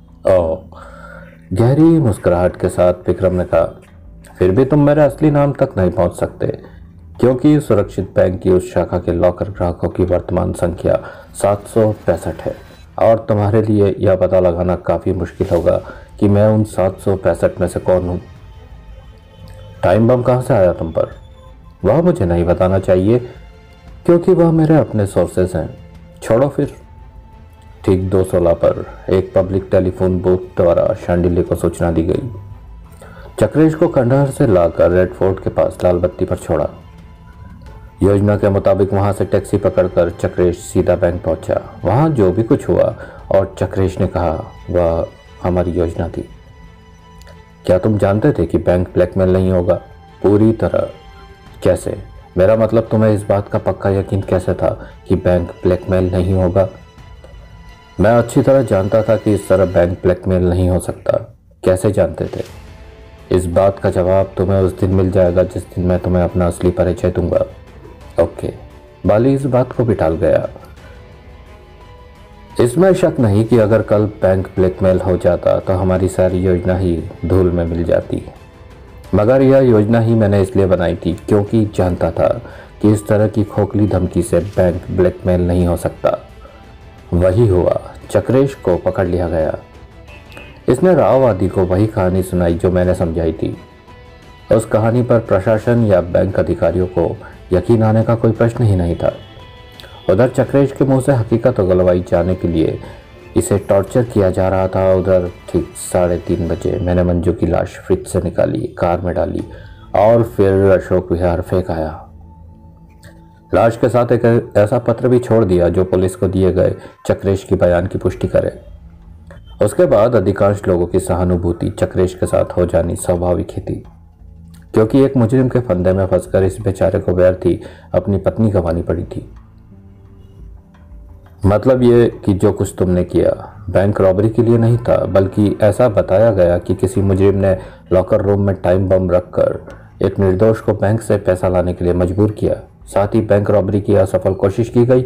गहरी मुस्कुराहट के साथ विक्रम ने कहा, फिर भी तुम मेरे असली नाम तक नहीं पहुंच सकते, क्योंकि सुरक्षित बैंक की उस शाखा के लॉकर ग्राहकों की वर्तमान संख्या 765 है और तुम्हारे लिए यह पता लगाना काफ़ी मुश्किल होगा कि मैं उन 765 में से कौन हूँ। टाइम बम कहाँ से आया तुम पर? वह मुझे नहीं बताना चाहिए, क्योंकि वह मेरे अपने सोर्सेस हैं। छोड़ो फिर। ठीक 2:16 पर एक पब्लिक टेलीफोन बूथ द्वारा शांडिल्य को सूचना दी गई। चक्रेश को खंडहर से लाकर रेड फोर्ट के पास लाल बत्ती पर छोड़ा। योजना के मुताबिक वहां से टैक्सी पकड़कर चक्रेश सीधा बैंक पहुंचा। वहां जो भी कुछ हुआ और चक्रेश ने कहा वह हमारी योजना थी। क्या तुम जानते थे कि बैंक ब्लैकमेल नहीं होगा? पूरी तरह। कैसे? मेरा मतलब तुम्हें इस बात का पक्का यकीन कैसे था कि बैंक ब्लैकमेल नहीं होगा? मैं अच्छी तरह जानता था कि इस तरह बैंक ब्लैकमेल नहीं हो सकता। कैसे जानते थे? इस बात का जवाब तुम्हें उस दिन मिल जाएगा जिस दिन मैं तुम्हें अपना असली परिचय दूंगा। ओके। बाली इस बात को भी टाल गया। इसमें शक नहीं कि अगर कल बैंक ब्लैकमेल हो जाता तो हमारी सारी योजना ही धूल में मिल जाती। मगर यह योजना ही मैंने इसलिए बनाई थी क्योंकि जानता था कि इस तरह की खोखली धमकी से बैंक ब्लैकमेल नहीं हो सकता। वही हुआ। चक्रेश को पकड़ लिया गया। इसने राववादी को वही कहानी सुनाई जो मैंने समझाई थी। उस कहानी पर प्रशासन या बैंक अधिकारियों को यकीन आने का कोई प्रश्न ही नहीं था। उधर चक्रेश के मुंह से हकीकत उगलवाई जाने के लिए इसे टॉर्चर किया जा रहा था। उधर ठीक 3:30 बजे मैंने मंजू की लाश फ्रिज से निकाली, कार में डाली और फिर अशोक विहार फेंक आया। लाश के साथ एक ऐसा पत्र भी छोड़ दिया जो पुलिस को दिए गए चक्रेश की बयान की पुष्टि करे। उसके बाद अधिकांश लोगों की सहानुभूति चक्रेश के साथ हो जानी स्वाभाविक ही थी, क्योंकि एक मुजरिम के फंदे में फंसकर इस बेचारे को व्यर्थ ही अपनी पत्नी गंवानी पड़ी थी। मतलब ये कि जो कुछ तुमने किया बैंक रॉबरी के लिए नहीं था, बल्कि ऐसा बताया गया कि किसी मुजरिम ने लॉकर रूम में टाइम बम रखकर एक निर्दोष को बैंक से पैसा लाने के लिए मजबूर किया। साथ ही बैंक रॉबरी की असफल कोशिश की गई।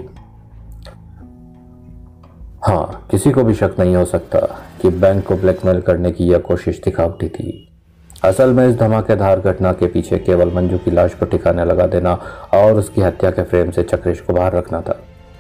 हाँ, किसी को भी शक नहीं हो सकता कि बैंक को ब्लैकमेल करने की यह कोशिश दिखावटी थी। असल में इस धमाकेदार घटना के पीछे केवल मंजू की लाश को ठिकाने लगा देना और उसकी हत्या के फ्रेम से चक्रेश को बाहर रखना था।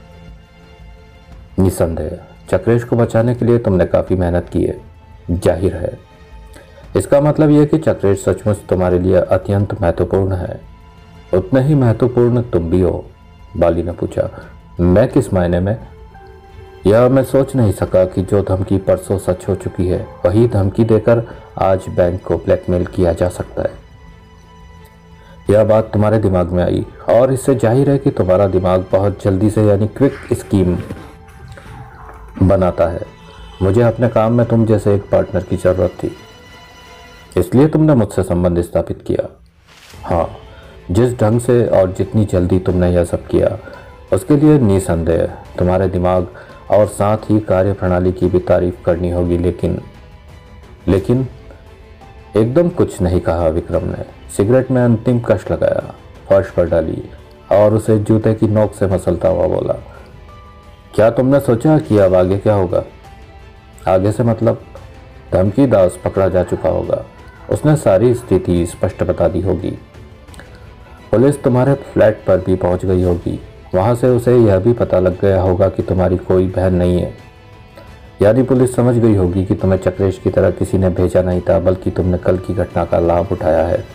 निसंदेह चक्रेश को बचाने के लिए तुमने काफी मेहनत की है, जाहिर है। इसका मतलब यह कि चक्रेश सचमुच तुम्हारे लिए अत्यंत महत्वपूर्ण है। उतने ही महत्वपूर्ण तुम भी हो? बाली ने पूछा। मैं किस मायने में? यह मैं सोच नहीं सका कि जो धमकी परसों सच हो चुकी है वही धमकी देकर आज बैंक को ब्लैकमेल किया जा सकता है। यह बात तुम्हारे दिमाग में आई और इससे जाहिर है कि तुम्हारा दिमाग बहुत जल्दी से यानी क्विक स्कीम बनाता है। मुझे अपने काम में तुम जैसे एक पार्टनर की जरूरत थी, इसलिए तुमने मुझसे संबंध स्थापित किया। हाँ, जिस ढंग से और जितनी जल्दी तुमने यह सब किया उसके लिए निसंदेह तुम्हारे दिमाग और साथ ही कार्य प्रणाली की भी तारीफ करनी होगी। लेकिन एकदम कुछ नहीं कहा विक्रम ने। सिगरेट में अंतिम कश लगाया, फर्श पर डाली और उसे जूते की नोक से मसलता हुआ बोला, क्या तुमने सोचा कि अब आगे क्या होगा? आगे से मतलब धमकी दास पकड़ा जा चुका होगा। उसने सारी स्थिति स्पष्ट बता दी होगी। पुलिस तुम्हारे फ्लैट पर भी पहुंच गई होगी। वहां से उसे यह भी पता लग गया होगा कि तुम्हारी कोई बहन नहीं है। यानी पुलिस समझ गई होगी कि तुम्हें चक्रेश की तरह किसी ने भेजा नहीं था, बल्कि तुमने कल की घटना का लाभ उठाया है।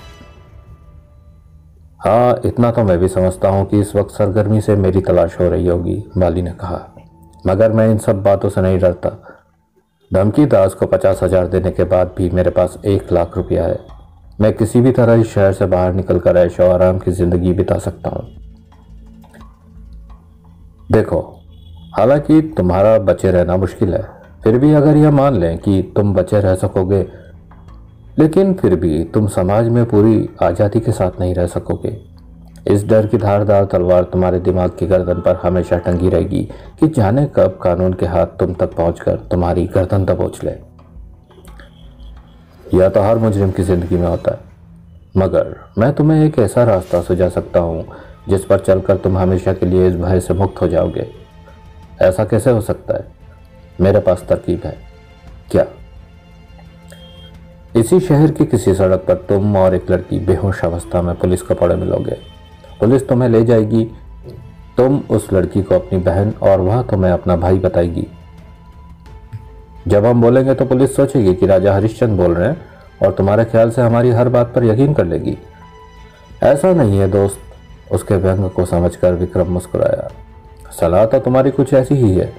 हाँ, इतना तो मैं भी समझता हूँ कि इस वक्त सरगर्मी से मेरी तलाश हो रही होगी, बाली ने कहा। मगर मैं इन सब बातों से नहीं डरता। धमकी दास को 50,000 देने के बाद भी मेरे पास 1 लाख रुपया है। मैं किसी भी तरह इस शहर से बाहर निकलकर ऐशो आराम की जिंदगी बिता सकता हूँ। देखो, हालांकि तुम्हारा बचे रहना मुश्किल है, फिर भी अगर यह मान लें कि तुम बचे रह सकोगे, लेकिन फिर भी तुम समाज में पूरी आज़ादी के साथ नहीं रह सकोगे। इस डर की धारदार तलवार तुम्हारे दिमाग की गर्दन पर हमेशा टंगी रहेगी कि जाने कब कानून के हाथ तुम तक पहुंचकर तुम्हारी गर्दन दबोच ले। यह तो हर मुजरिम की जिंदगी में होता है, मगर मैं तुम्हें एक ऐसा रास्ता सुझा सकता हूँ जिस पर चलकर तुम हमेशा के लिए इस भय से मुक्त हो जाओगे। ऐसा कैसे हो सकता है? मेरे पास तरकीब है। क्या? इसी शहर की किसी सड़क पर तुम और एक लड़की बेहोश अवस्था में पुलिस को पड़े मिलोगे। पुलिस तुम्हें ले जाएगी, तुम उस लड़की को अपनी बहन और वह तुम्हें अपना भाई बताएगी। जब हम बोलेंगे तो पुलिस सोचेगी कि राजा हरिश्चंद्र बोल रहे हैं और तुम्हारे ख्याल से हमारी हर बात पर यकीन कर लेगी। ऐसा नहीं है दोस्त, उसके व्यंग को समझकर विक्रम मुस्कुराया। सलाह तो तुम्हारी कुछ ऐसी ही है।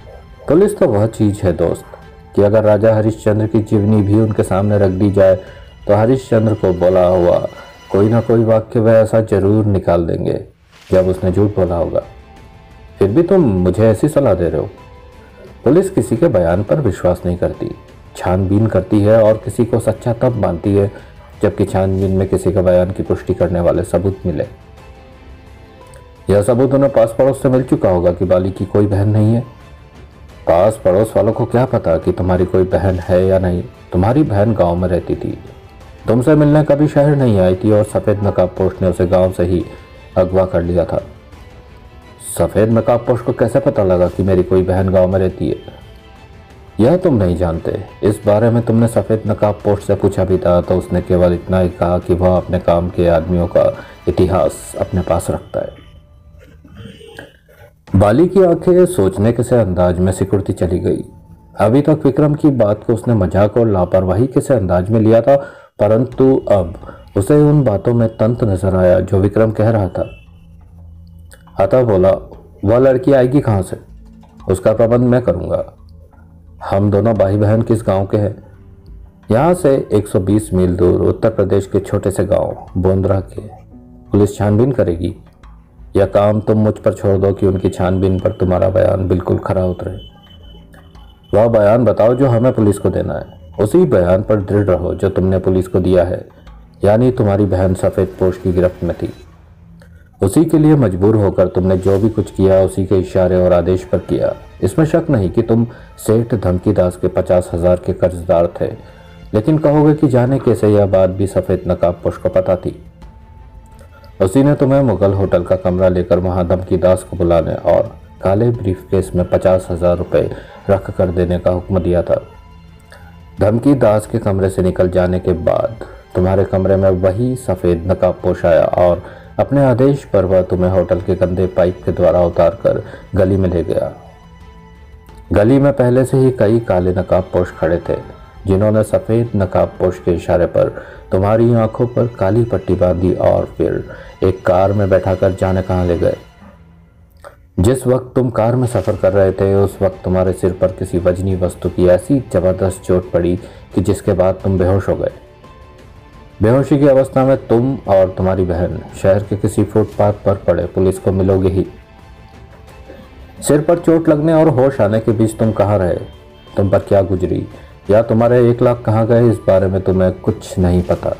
पुलिस तो वह चीज है दोस्त कि अगर राजा हरिश्चंद्र की जीवनी भी उनके सामने रख दी जाए तो हरिश्चंद्र को बोला हुआ कोई ना कोई वाक्य वह ऐसा जरूर निकाल देंगे जब उसने झूठ बोला होगा। फिर भी तुम मुझे ऐसी सलाह दे रहे हो? पुलिस किसी के बयान पर विश्वास नहीं करती, छानबीन करती है और किसी को सच्चा तब मानती है जबकि छानबीन में किसी के बयान की पुष्टि करने वाले सबूत मिले। यह सबूत उन्हें पास पड़ोस से मिल चुका होगा कि बाली की कोई बहन नहीं है। पास पड़ोस वालों को क्या पता कि तुम्हारी कोई बहन है या नहीं। तुम्हारी बहन गांव में रहती थी, तुमसे मिलने कभी शहर नहीं आई थी और सफ़ेद नकाबपोश ने उसे गांव से ही अगवा कर लिया था। सफ़ेद नकाबपोश को कैसे पता लगा कि मेरी कोई बहन गांव में रहती है? यह तुम नहीं जानते। इस बारे में तुमने सफ़ेद नकाबपोश से पूछा भी था तो उसने केवल इतना ही कहा कि वह अपने काम के आदमियों का इतिहास अपने पास रखता है। बाली की आंखें सोचने के से अंदाज में सिकुड़ती चली गई। अभी तक विक्रम की बात को उसने मजाक और लापरवाही के से अंदाज में लिया था, परंतु अब उसे उन बातों में तंत नजर आया जो विक्रम कह रहा था। अतः बोला, वह लड़की आएगी कहाँ से? उसका प्रबंध मैं करूँगा। हम दोनों भाई बहन किस गांव के हैं? यहाँ से 120 मील दूर उत्तर प्रदेश के छोटे से गांव बोंद्रा के। पुलिस छानबीन करेगी। यह काम तुम मुझ पर छोड़ दो कि उनकी छानबीन पर तुम्हारा बयान बिल्कुल खरा उतरे। वह बयान बताओ जो हमें पुलिस को देना है। उसी बयान पर दृढ़ रहो जो तुमने पुलिस को दिया है, यानी तुम्हारी बहन सफ़ेद पोश की गिरफ्त में थी। उसी के लिए मजबूर होकर तुमने जो भी कुछ किया उसी के इशारे और आदेश पर किया। इसमें शक नहीं कि तुम सेठ धमकीदास के 50,000 के कर्जदार थे, लेकिन कहोगे कि जाने कैसे यह बात भी सफ़ेद नकाबपोश को पता थी। उसी ने तुम्हें मुगल होटल का कमरा लेकर वहां धमकीदास को बुलाने और काले ब्रीफकेस में 50,000 रुपये रख कर देने का हुक्म दिया था। धमकीदास के कमरे से निकल जाने के बाद तुम्हारे कमरे में वही सफ़ेद नकाबपोश आया और अपने आदेश पर वह तुम्हें होटल के गंदे पाइप के द्वारा उतार कर गली में ले गया। गली में पहले से ही कई काले नकाबपोश खड़े थे, जिन्होंने सफ़ेद नकाबपोश के इशारे पर तुम्हारी आंखों पर काली पट्टी बांधी और फिर एक कार में बैठाकर जाने कहाँ ले गए। जिस वक्त तुम कार में सफ़र कर रहे थे उस वक्त तुम्हारे सिर पर किसी वजनी वस्तु की ऐसी ज़बरदस्त चोट पड़ी कि जिसके बाद तुम बेहोश हो गए। बेहोशी की अवस्था में तुम और तुम्हारी बहन शहर के किसी फुटपाथ पर पड़े पुलिस को मिलोगे ही। सिर पर चोट लगने और होश आने के बीच तुम कहाँ रहे, तुम पर क्या गुजरी, या तुम्हारे 1 लाख कहाँ गए, इस बारे में तुम्हें कुछ नहीं पता।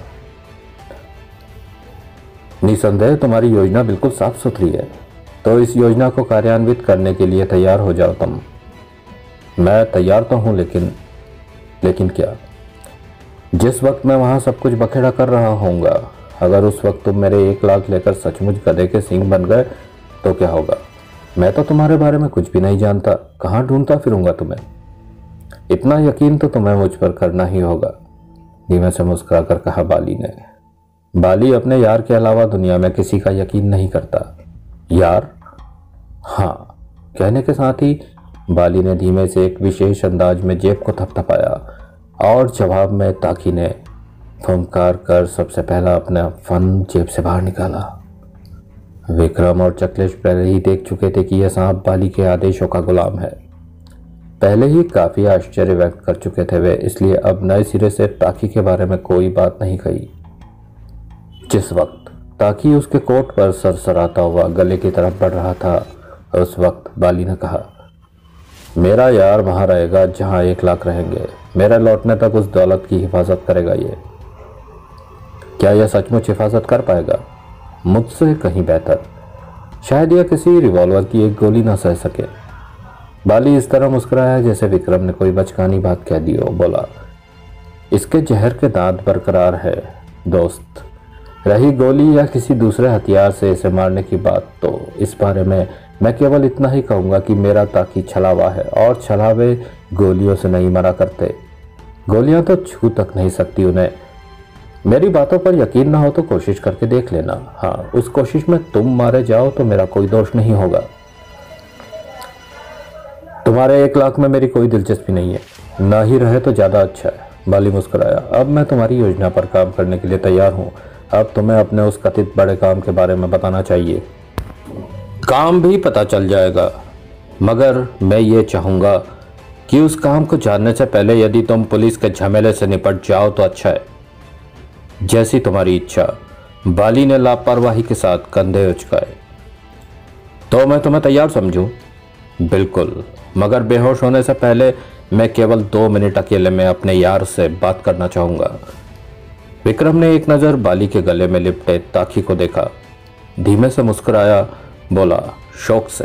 निसंदेह तुम्हारी योजना बिल्कुल साफ सुथरी है, तो इस योजना को कार्यान्वित करने के लिए तैयार हो जाओ तुम। मैं तैयार तो हूँ, लेकिन क्या? जिस वक्त मैं वहाँ सब कुछ बखेड़ा कर रहा होऊंगा, अगर उस वक्त तुम मेरे 1 लाख लेकर सचमुच गधे के सींग बन गए तो क्या होगा? मैं तो तुम्हारे बारे में कुछ भी नहीं जानता, कहाँ ढूंढता फिरूंगा तुम्हें? इतना यकीन तो तुम्हें मुझ पर करना ही होगा, धीमे से मुस्कुराकर कहा बाली ने। बाली अपने यार के अलावा दुनिया में किसी का यकीन नहीं करता। यार? हाँ, कहने के साथ ही बाली ने धीमे से एक विशेष अंदाज में जेब को थपथपाया और जवाब में ताकी ने फुंकार कर सबसे पहला अपना फन जेब से बाहर निकाला। विक्रम और चकलेश पहले ही देख चुके थे कि यह सांप बाली के आदेशों का गुलाम है। पहले ही काफी आश्चर्य व्यक्त कर चुके थे वे, इसलिए अब नए सिरे से ताकी के बारे में कोई बात नहीं कही। जिस वक्त ताकी उसके कोट पर सरसराता हुआ गले की तरफ बढ़ रहा था, उस वक्त बाली ने कहा, मेरा यार वहां रहेगा जहां 1 लाख रहेंगे। मेरे लौटने तक उस दौलत की हिफाजत करेगा। ये क्या यह सचमुच हिफाजत कर पाएगा? मुझसे कहीं बेहतर। शायद यह किसी रिवॉल्वर की एक गोली ना सह सके। बाली इस तरह मुस्कुराया जैसे विक्रम ने कोई बचकानी बात कह दी हो। बोला, इसके जहर के दांत बरकरार है दोस्त। रही गोली या किसी दूसरे हथियार से इसे मारने की बात, तो इस बारे में मैं केवल इतना ही कहूँगा कि मेरा ताकी छलावा है और छलावे गोलियों से नहीं मरा करते। गोलियां तो छू तक नहीं सकती उन्हें। मेरी बातों पर यकीन ना हो तो कोशिश करके देख लेना। हाँ, उस कोशिश में तुम मारे जाओ तो मेरा कोई दोष नहीं होगा। तुम्हारे 1 लाख में मेरी कोई दिलचस्पी नहीं है, ना ही रहे तो ज़्यादा अच्छा है। बाली मुस्कुराया। अब मैं तुम्हारी योजना पर काम करने के लिए तैयार हूँ। अब तुम्हें अपने उस कथित बड़े काम के बारे में बताना चाहिए। काम भी पता चल जाएगा, मगर मैं ये चाहूँगा कि उस काम को जानने से पहले यदि तुम पुलिस के झमेले से निपट जाओ तो अच्छा है। जैसी तुम्हारी इच्छा। बाली ने लापरवाही के साथ कंधे उचकाए। तो मैं तुम्हें तैयार समझूं? बिल्कुल, मगर बेहोश होने से पहले मैं केवल 2 मिनट अकेले में अपने यार से बात करना चाहूंगा। विक्रम ने एक नज़र बाली के गले में लिपटे ताकी को देखा, धीमे से मुस्कुराया, बोला शौक से,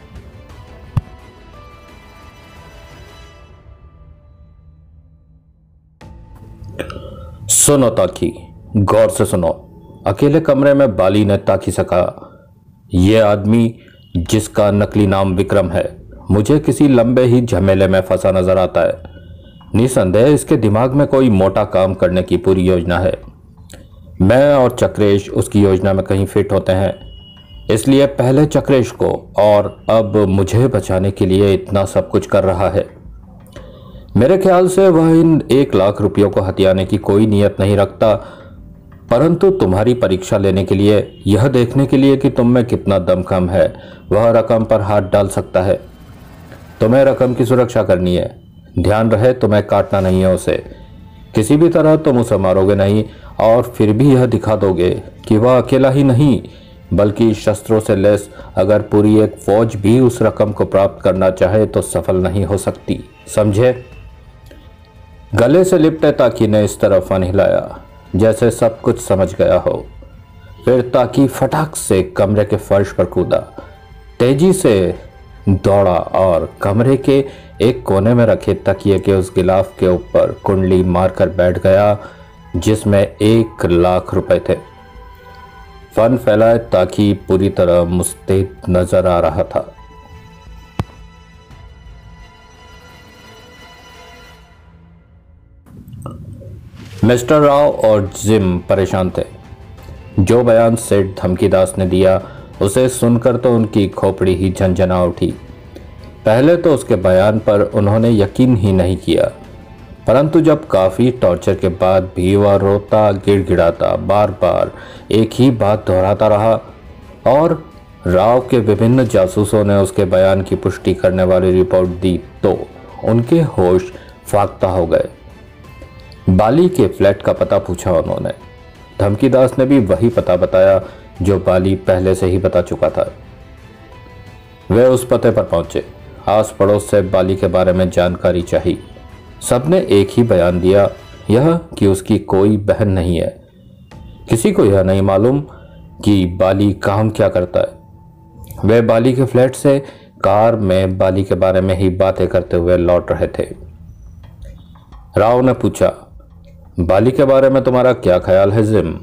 सुनो ताकी, गौर से सुनो। अकेले कमरे में बाली ने ताकी से कहा, यह आदमी जिसका नकली नाम विक्रम है मुझे किसी लंबे ही झमेले में फंसा नजर आता है। निसंदेह इसके दिमाग में कोई मोटा काम करने की पूरी योजना है। मैं और चक्रेश उसकी योजना में कहीं फिट होते हैं, इसलिए पहले चक्रेश को और अब मुझे बचाने के लिए इतना सब कुछ कर रहा है। मेरे ख्याल से वह इन 1 लाख रुपयों को हथियाने की कोई नीयत नहीं रखता, परंतु तुम्हारी परीक्षा लेने के लिए, यह देखने के लिए कि तुम में कितना दमखम है, वह रकम पर हाथ डाल सकता है। तुम्हें रकम की सुरक्षा करनी है। ध्यान रहे तुम्हें काटना नहीं है उसे। किसी भी तरह तुम उसे मारोगे नहीं और फिर भी यह दिखा दोगे कि वह अकेला ही नहीं बल्कि शस्त्रों से लैस अगर पूरी एक फौज भी उस रकम को प्राप्त करना चाहे तो सफल नहीं हो सकती, समझे? गले से लिपटे ताकी ने इस तरफ फन हिलाया जैसे सब कुछ समझ गया हो। फिर ताकी फटाक से कमरे के फर्श पर कूदा, तेजी से दौड़ा और कमरे के एक कोने में रखे तकिए के उस गिलाफ के ऊपर कुंडली मारकर बैठ गया जिसमें 1 लाख रुपए थे। फन फैलाए ताकि पूरी तरह मुस्तैद नजर आ रहा था। मिस्टर राव और जिम परेशान थे। जो बयान सेठ धमकीदास ने दिया उसे सुनकर तो उनकी खोपड़ी ही झंझना उठी। पहले तो उसके बयान पर उन्होंने यकीन ही नहीं किया, परंतु जब काफ़ी टॉर्चर के बाद भी वह रोता गिड़गिड़ाता बार बार एक ही बात दोहराता रहा और राव के विभिन्न जासूसों ने उसके बयान की पुष्टि करने वाली रिपोर्ट दी तो उनके होश फाख्ता हो गए। बाली के फ्लैट का पता पूछा उन्होंने। धमकीदास ने भी वही पता बताया जो बाली पहले से ही बता चुका था। वे उस पते पर पहुंचे। आस पड़ोस से बाली के बारे में जानकारी चाहिए। सबने एक ही बयान दिया, यह कि उसकी कोई बहन नहीं है। किसी को यह नहीं मालूम कि बाली काम क्या करता है। वे बाली के फ्लैट से कार में बाली के बारे में ही बातें करते हुए लौट रहे थे। राव ने पूछा, बाली के बारे में तुम्हारा क्या ख्याल है जिम?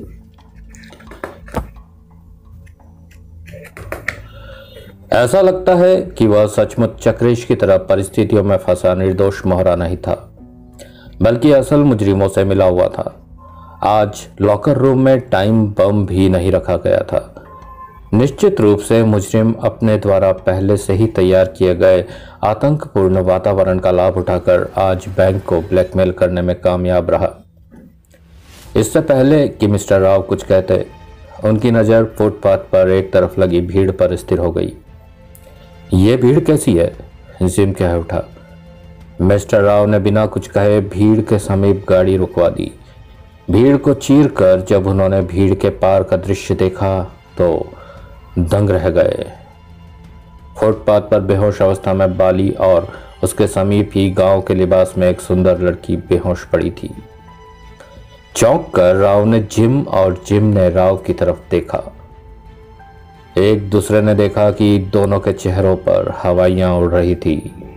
ऐसा लगता है कि वह सचमुच चक्रेश की तरह परिस्थितियों में फंसा निर्दोष मोहरा नहीं था, बल्कि असल मुजरिमों से मिला हुआ था। आज लॉकर रूम में टाइम बम भी नहीं रखा गया था। निश्चित रूप से मुजरिम अपने द्वारा पहले से ही तैयार किए गए आतंकपूर्ण वातावरण का लाभ उठाकर आज बैंक को ब्लैकमेल करने में कामयाब रहा। इससे पहले कि मिस्टर राव कुछ कहते, उनकी नज़र फुटपाथ पर एक तरफ लगी भीड़ पर स्थिर हो गई। ये भीड़ कैसी है? जिम कह उठा। मिस्टर राव ने बिना कुछ कहे भीड़ के समीप गाड़ी रुकवा दी। भीड़ को चीर कर जब उन्होंने भीड़ के पार का दृश्य देखा तो दंग रह गए। फुटपाथ पर बेहोश अवस्था में बाली और उसके समीप ही गांव के लिबास में एक सुंदर लड़की बेहोश पड़ी थी। चौंक कर राव ने जिम और जिम ने राव की तरफ देखा। एक दूसरे ने देखा कि दोनों के चेहरों पर हवाइयां उड़ रही थी।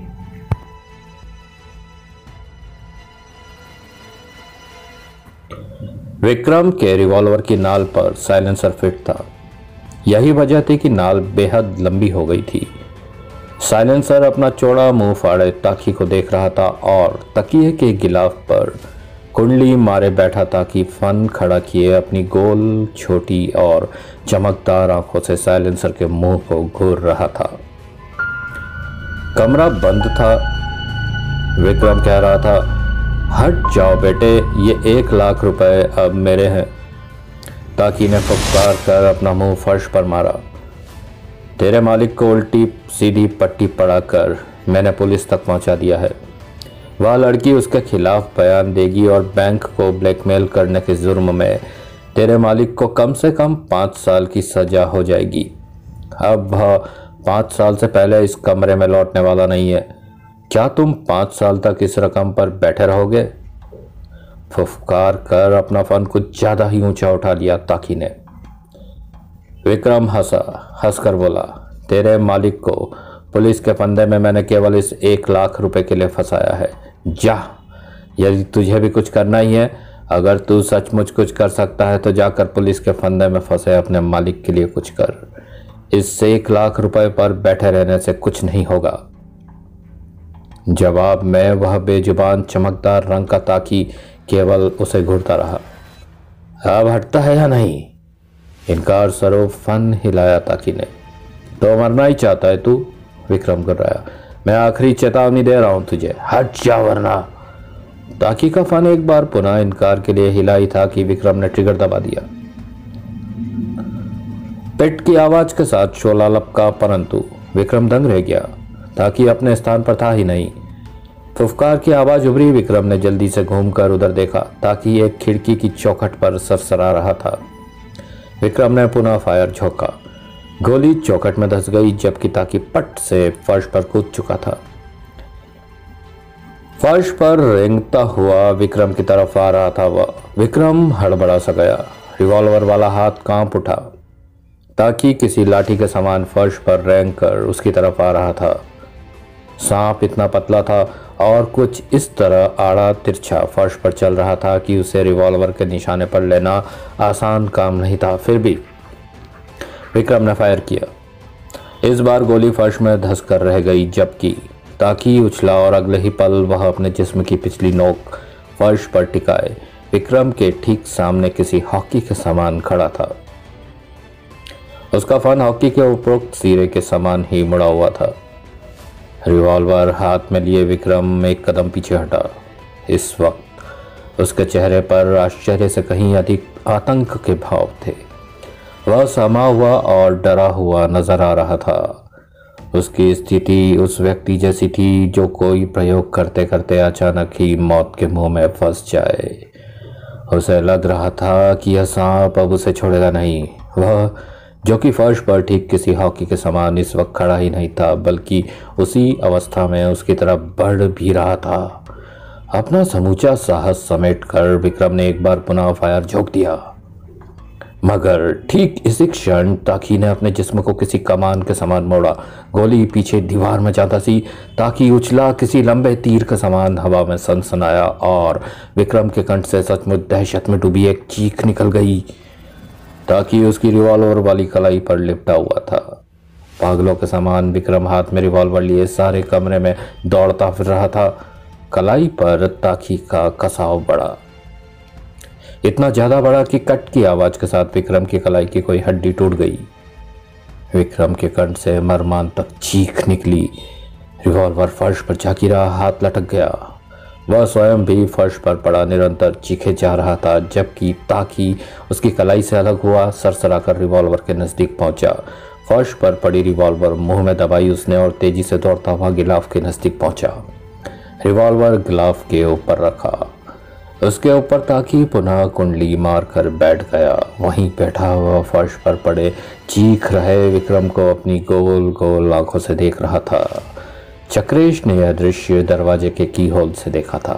विक्रम के रिवॉल्वर की नाल पर साइलेंसर फिट था। यही वजह थी कि नाल बेहद लंबी हो गई थी। साइलेंसर अपना चौड़ा मुंह फाड़े ताकी को देख रहा था और तकिए के गिलाफ पर कुंडली मारे बैठा ताकि फन खड़ा किए अपनी गोल छोटी और चमकदार आंखों से साइलेंसर के मुंह को घूर रहा था। कमरा बंद था। विक्रम कह रहा था, हट जाओ बेटे, ये 1 लाख रुपए अब मेरे हैं। ताकि ने फुफकार कर अपना मुंह फर्श पर मारा। तेरे मालिक को उल्टी सीधी पट्टी पड़ाकर मैंने पुलिस तक पहुंचा दिया है। वह लड़की उसके खिलाफ बयान देगी और बैंक को ब्लैकमेल करने के जुर्म में तेरे मालिक को कम से कम 5 साल की सजा हो जाएगी। अब वह 5 साल से पहले इस कमरे में लौटने वाला नहीं है। क्या तुम 5 साल तक इस रकम पर बैठे रहोगे? फुफकार कर अपना फन कुछ ज्यादा ही ऊंचा उठा लिया ताकि ने। विक्रम हंसकर बोला, तेरे मालिक को पुलिस के फंदे में मैंने केवल इस 1 लाख रुपए के लिए फंसाया है। जा, यदि तुझे भी कुछ करना ही है, अगर तू सचमुच कुछ कर सकता है तो जाकर पुलिस के फंदे में फंसे अपने मालिक के लिए कुछ कर। इस 1 लाख रुपए पर बैठे रहने से कुछ नहीं होगा। जवाब में वह बेजुबान चमकदार रंग का ताकि केवल उसे घूरता रहा। अब हटता है या नहीं? इनकार स्वरूप फन हिलाया ताकि ने। तो मरना ही चाहता है तू? विक्रम गुर्राया। मैं आखिरी चेतावनी दे रहा हूं तुझे, हट जा वरना। ताकि का फन एक बार पुनः इनकार के लिए हिला ही था कि विक्रम ने ट्रिगर दबा दिया। पेट की आवाज के साथ शोला लपका, परंतु विक्रम दंग रह गया। ताकि अपने स्थान पर था ही नहीं। फुफकार की आवाज उभरी। विक्रम ने जल्दी से घूमकर उधर देखा। ताकि एक खिड़की की चौखट पर सरसरा रहा था। विक्रम ने पुनः फायर झोंका। गोली चौखट में धंस गई, जबकि ताकि पट से फर्श पर कूद चुका था। फर्श पर रेंगता हुआ विक्रम की तरफ आ रहा था वह। विक्रम हड़बड़ा सा गया। रिवॉल्वर वाला हाथ कांप उठा। ताकि किसी लाठी के समान फर्श पर रेंग कर उसकी तरफ आ रहा था। सांप इतना पतला था और कुछ इस तरह आड़ा तिरछा फर्श पर चल रहा था कि उसे रिवॉल्वर के निशाने पर लेना आसान काम नहीं था। फिर भी विक्रम ने फायर किया। इस बार गोली फर्श में धंस कर रह गई, जबकि ताकि उछला और अगले ही पल वह अपने जिस्म की पिछली नोक फर्श पर टिकाए विक्रम के ठीक सामने किसी हॉकी के समान खड़ा था। उसका फन हॉकी के उपरोक्त सिरे के समान ही मुड़ा हुआ था। रिवॉल्वर हाथ में लिए विक्रम एक कदम पीछे हटा। इस वक्त उसके चेहरे पर आश्चर्य से कहीं अधिक आतंक के भाव थे। वह समा हुआ और डरा हुआ नजर आ रहा था। उसकी स्थिति उस व्यक्ति जैसी थी जो कोई प्रयोग करते करते अचानक ही मौत के मुंह में फंस जाए। उसे लग रहा था कि यह सांप अब उसे छोड़ेगा नहीं। वह जो कि फर्श पर ठीक किसी हॉकी के समान इस वक्त खड़ा ही नहीं था, बल्कि उसी अवस्था में उसकी तरफ बढ़ भी रहा था। अपना समूचा साहस समेटकर विक्रम ने एक बार पुनः फायर झोंक दिया, मगर ठीक इसी क्षण ताकि ने अपने जिस्म को किसी कमान के समान मोड़ा। गोली पीछे दीवार में जाता सी। ताकि उछला, किसी लंबे तीर के समान हवा में सनसनाया और विक्रम के कंठ से सचमुच दहशत में डूबी एक चीख निकल गई। ताकि उसकी रिवॉल्वर वाली कलाई पर लिपटा हुआ था। पागलों के समान विक्रम हाथ में रिवॉल्वर लिए सारे कमरे में दौड़ता फिर रहा था। कलाई पर ताकि का कसाव बढ़ा, इतना ज्यादा बड़ा कि कट की आवाज के साथ विक्रम की कलाई की कोई हड्डी टूट गई। विक्रम के कंठ से मर्मांतक चीख निकली। रिवॉल्वर फर्श पर जा गिरा, हाथ लटक गया। वह स्वयं भी फर्श पर पड़ा निरंतर चीखे जा रहा था, जबकि ताकि उसकी कलाई से अलग हुआ, सरसरा कर रिवॉल्वर के नजदीक पहुंचा। फर्श पर पड़ी रिवॉल्वर मुंह में दबाई उसने और तेजी से दौड़ता हुआ गिलाफ के नजदीक पहुंचा। रिवॉल्वर गिलाफ के ऊपर रखा। उसके ऊपर ताकि पुनः कुंडली मारकर बैठ गया। वहीं बैठा हुआ फर्श पर पड़े चीख रहे विक्रम को अपनी गोल गोल आंखों से देख रहा था। चक्रेश ने यह दृश्य दरवाजे के कीहोल से देखा था।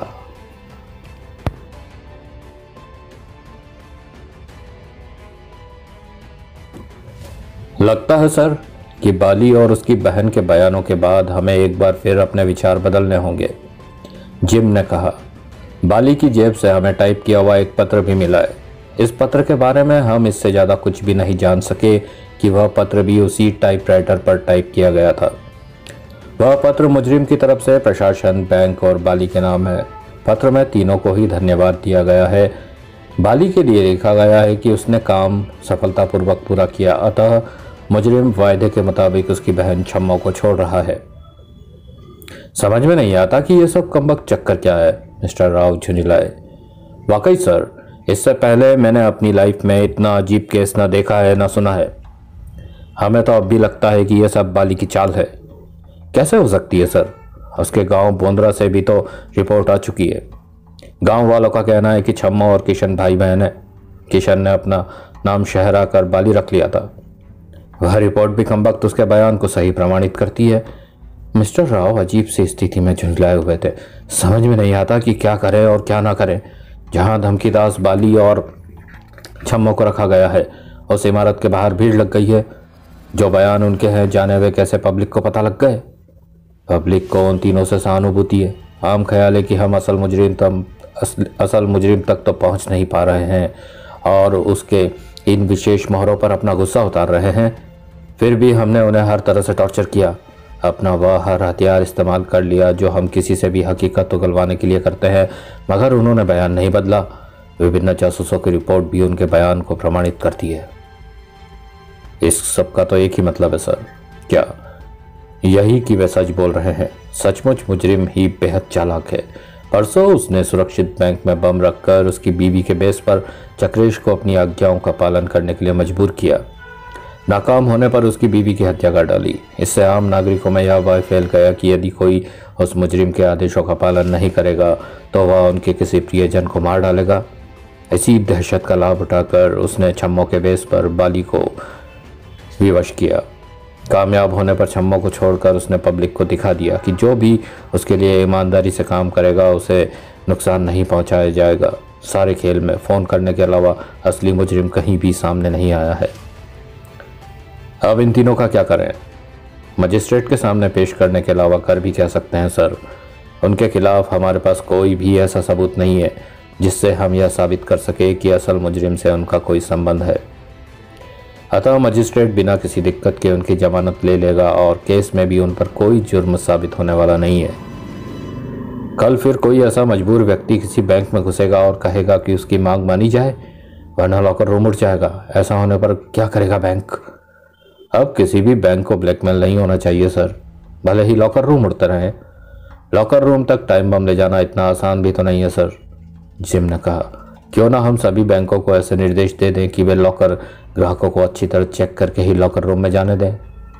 लगता है सर कि बाली और उसकी बहन के बयानों के बाद हमें एक बार फिर अपने विचार बदलने होंगे, जिम ने कहा। बाली की जेब से हमें टाइप किया हुआ एक पत्र भी मिला है। इस पत्र के बारे में हम इससे ज़्यादा कुछ भी नहीं जान सके कि वह पत्र भी उसी टाइपराइटर पर टाइप किया गया था। वह पत्र मुजरिम की तरफ से प्रशासन, बैंक और बाली के नाम है। पत्र में तीनों को ही धन्यवाद दिया गया है। बाली के लिए लिखा गया है कि उसने काम सफलतापूर्वक पूरा किया, अतः मुजरिम वायदे के मुताबिक उसकी बहन छम्मो को छोड़ रहा है। समझ में नहीं आता कि यह सब कमबख्त चक्कर क्या है, मिस्टर राव झुंझलाए। वाकई सर, इससे पहले मैंने अपनी लाइफ में इतना अजीब केस ना देखा है ना सुना है। हमें तो अब भी लगता है कि यह सब बाली की चाल है। कैसे हो सकती है सर? उसके गांव बोंदरा से भी तो रिपोर्ट आ चुकी है। गांव वालों का कहना है कि छम्मो और किशन भाई बहन है। किशन ने अपना नाम शहरा कर बाली रख लिया था। वह रिपोर्ट भी कमबख्त उसके बयान को सही प्रमाणित करती है। मिस्टर राव अजीब सी स्थिति में झुंझलाए हुए थे। समझ में नहीं आता कि क्या करें और क्या ना करें। जहां धमकीदास, बाली और छम्मो को रखा गया है उस इमारत के बाहर भीड़ लग गई है। जो बयान उनके हैं जाने वे कैसे पब्लिक को पता लग गए। पब्लिक को उन तीनों से सहानुभूति है। आम ख्याल है कि हम असल मुजरिम तक तो पहुंच नहीं पा रहे हैं और उसके इन विशेष मोहरों पर अपना गुस्सा उतार रहे हैं। फिर भी हमने उन्हें हर तरह से टॉर्चर किया, अपना वह हर हथियार इस्तेमाल कर लिया जो हम किसी से भी हकीकत उगलवाने के लिए करते हैं, मगर उन्होंने बयान नहीं बदला। विभिन्न जासूसों की रिपोर्ट भी उनके बयान को प्रमाणित करती है। इस सब का तो एक ही मतलब है सर, क्या यही कि वे सच बोल रहे हैं। सचमुच मुजरिम ही बेहद चालाक है। परसों उसने सुरक्षित बैंक में बम रखकर उसकी बीवी के बेस पर चक्रेश को अपनी आज्ञाओं का पालन करने के लिए मजबूर किया। नाकाम होने पर उसकी बीवी की हत्या कर डाली। इससे आम नागरिकों में यह वाय फैल गया कि यदि कोई उस मुजरिम के आदेशों का पालन नहीं करेगा तो वह उनके किसी प्रियजन को मार डालेगा। इसी दहशत का लाभ उठाकर उसने छम्मो के बेस पर बाली को विवश किया। कामयाब होने पर छम्मो को छोड़कर उसने पब्लिक को दिखा दिया कि जो भी उसके लिए ईमानदारी से काम करेगा उसे नुकसान नहीं पहुंचाया जाएगा। सारे खेल में फ़ोन करने के अलावा असली मुजरिम कहीं भी सामने नहीं आया है। अब इन तीनों का क्या करें? मजिस्ट्रेट के सामने पेश करने के अलावा कर भी क्या सकते हैं सर? उनके खिलाफ हमारे पास कोई भी ऐसा सबूत नहीं है जिससे हम यह साबित कर सके कि असल मुजरिम से उनका कोई संबंध है। अतः मजिस्ट्रेट बिना किसी दिक्कत के उनकी जमानत ले लेगा और केस में भी उन पर कोई जुर्म साबित होने वाला नहीं है। कल फिर कोई ऐसा मजबूर व्यक्ति किसी बैंक में घुसेगा और कहेगा कि उसकी मांग मानी जाए, वरना लॉकर रूम उड़ जाएगा। ऐसा होने पर क्या करेगा बैंक? अब किसी भी बैंक को ब्लैकमेल नहीं होना चाहिए सर, भले ही लॉकर रूम उड़ते रहें। लॉकर रूम तक टाइम बम ले जाना इतना आसान भी तो नहीं है सर, जिम ने कहा। क्यों ना हम सभी बैंकों को ऐसे निर्देश दे दें कि वे लॉकर ग्राहकों को अच्छी तरह चेक करके ही लॉकर रूम में जाने दें।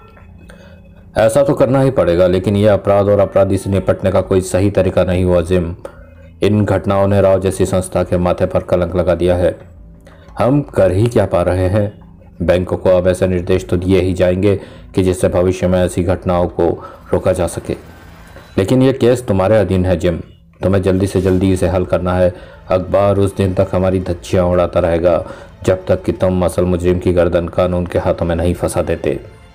ऐसा तो करना ही पड़ेगा, लेकिन यह अपराध और अपराधी से निपटने का कोई सही तरीका नहीं हुआ जिम। इन घटनाओं ने राव जैसी संस्था के माथे पर कलंक लगा दिया है। हम कर ही क्या पा रहे हैं? बैंकों को अब ऐसे निर्देश तो दिए ही जाएंगे कि जिससे भविष्य में ऐसी घटनाओं को रोका जा सके। लेकिन यह केस तुम्हारे अधीन है जिम, तुम्हें जल्दी से जल्दी इसे हल करना है। अखबार उस दिन तक हमारी धज्जियां उड़ाता रहेगा जब तक कि तुम असल मुजरिम की गर्दन कानून के हाथों में नहीं फंसा देते।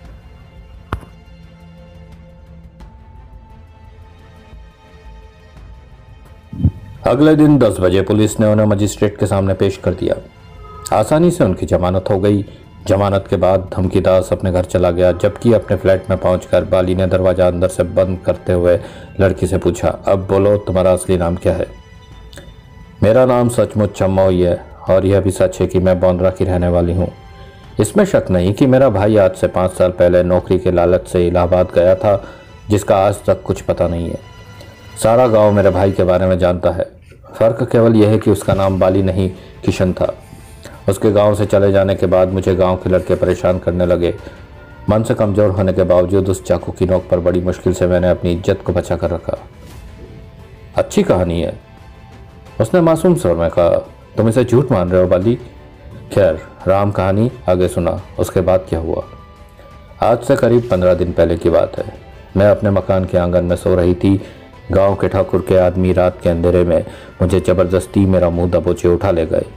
अगले दिन 10 बजे पुलिस ने उन्हें मजिस्ट्रेट के सामने पेश कर दिया। आसानी से उनकी जमानत हो गई। जमानत के बाद धमकीदास अपने घर चला गया, जबकि अपने फ्लैट में पहुंचकर बाली ने दरवाजा अंदर से बंद करते हुए लड़की से पूछा, अब बोलो तुम्हारा असली नाम क्या है? मेरा नाम सचमुच छम्मो ही है और यह भी सच है कि मैं बोंदरा की रहने वाली हूँ। इसमें शक नहीं कि मेरा भाई आज से 5 साल पहले नौकरी के लालच से इलाहाबाद गया था, जिसका आज तक कुछ पता नहीं है। सारा गांव मेरे भाई के बारे में जानता है। फ़र्क केवल यह है कि उसका नाम बाली नहीं किशन था। उसके गांव से चले जाने के बाद मुझे गांव के लड़के परेशान करने लगे। मन से कमज़ोर होने के बावजूद उस चाकू की नोक पर बड़ी मुश्किल से मैंने अपनी इज्जत को बचा कर रखा। अच्छी कहानी है, उसने मासूम स्वर में कहा। तुम इसे झूठ मान रहे हो बाली? खैर, राम कहानी आगे सुना। उसके बाद क्या हुआ? आज से करीब 15 दिन पहले की बात है। मैं अपने मकान के आंगन में सो रही थी। गांव के ठाकुर के आदमी रात के अंधेरे में मुझे जबरदस्ती मेरा मुंह दबोचे उठा ले गए।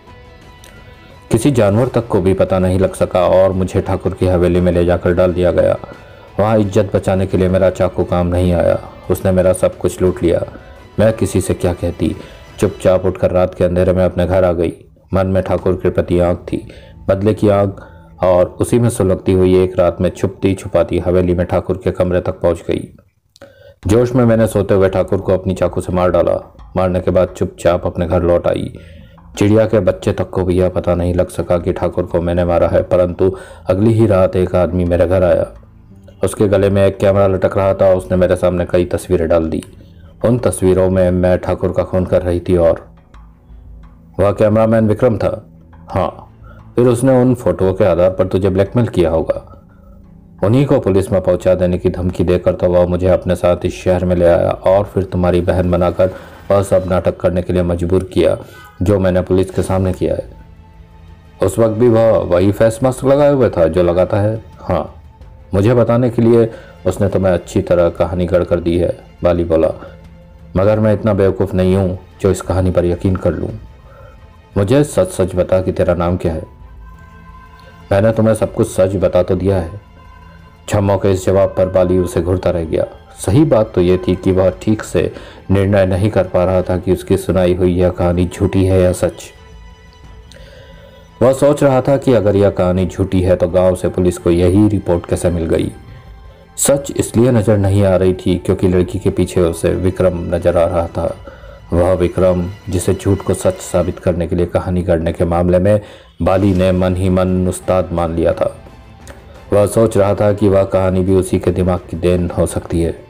किसी जानवर तक को भी पता नहीं लग सका और मुझे ठाकुर की हवेली में ले जाकर डाल दिया गया। वहाँ इज्जत बचाने के लिए मेरा चाकू काम नहीं आया। उसने मेरा सब कुछ लूट लिया। मैं किसी से क्या कहती? चुपचाप उठकर रात के अंधेरे में अपने घर आ गई। मन में ठाकुर के प्रति आग थी, बदले की आग, और उसी में सुलगती हुई एक रात में छुपती छुपाती हवेली में ठाकुर के कमरे तक पहुंच गई। जोश में मैंने सोते हुए ठाकुर को अपनी चाकू से मार डाला। मारने के बाद चुपचाप अपने घर लौट आई। चिड़िया के बच्चे तक को भी यह पता नहीं लग सका कि ठाकुर को मैंने मारा है, परंतु अगली ही रात एक आदमी मेरे घर आया। उसके गले में एक कैमरा लटक रहा था। उसने मेरे सामने कई तस्वीरें डाल दी। उन तस्वीरों में मैं ठाकुर का खून कर रही थी और वह कैमरामैन विक्रम था। हाँ, फिर उसने उन फोटोओं के आधार पर तुझे ब्लैकमेल किया होगा। उन्हीं को पुलिस में पहुंचा देने की धमकी देकर तो वह मुझे अपने साथ इस शहर में ले आया और फिर तुम्हारी बहन बनाकर वह सब नाटक करने के लिए मजबूर किया जो मैंने पुलिस के सामने किया है। उस वक्त भी वह वही फेस मास्क लगाए हुए था जो लगाता है। हाँ, मुझे बताने के लिए उसने तुम्हें अच्छी तरह कहानी गढ़ कर दी है, बाली बोला, मगर मैं इतना बेवकूफ़ नहीं हूँ जो इस कहानी पर यकीन कर लूँ। मुझे सच सच बता कि तेरा नाम क्या है। मैंने तुम्हें सब कुछ सच बता तो दिया है। छम्मो के इस जवाब पर बाली उसे घूरता रह गया। सही बात तो यह थी कि वह ठीक से निर्णय नहीं कर पा रहा था कि उसकी सुनाई हुई यह कहानी झूठी है या सच। वह सोच रहा था कि अगर यह कहानी झूठी है तो गांव से पुलिस को यही रिपोर्ट कैसे मिल गई। सच इसलिए नजर नहीं आ रही थी क्योंकि लड़की के पीछे उसे विक्रम नजर आ रहा था। वह विक्रम जिसे झूठ को सच साबित करने के लिए कहानी गढ़ने के मामले में बाली ने मन ही मन उस्ताद मान लिया था। वह सोच रहा था कि वह कहानी भी उसी के दिमाग की देन हो सकती है।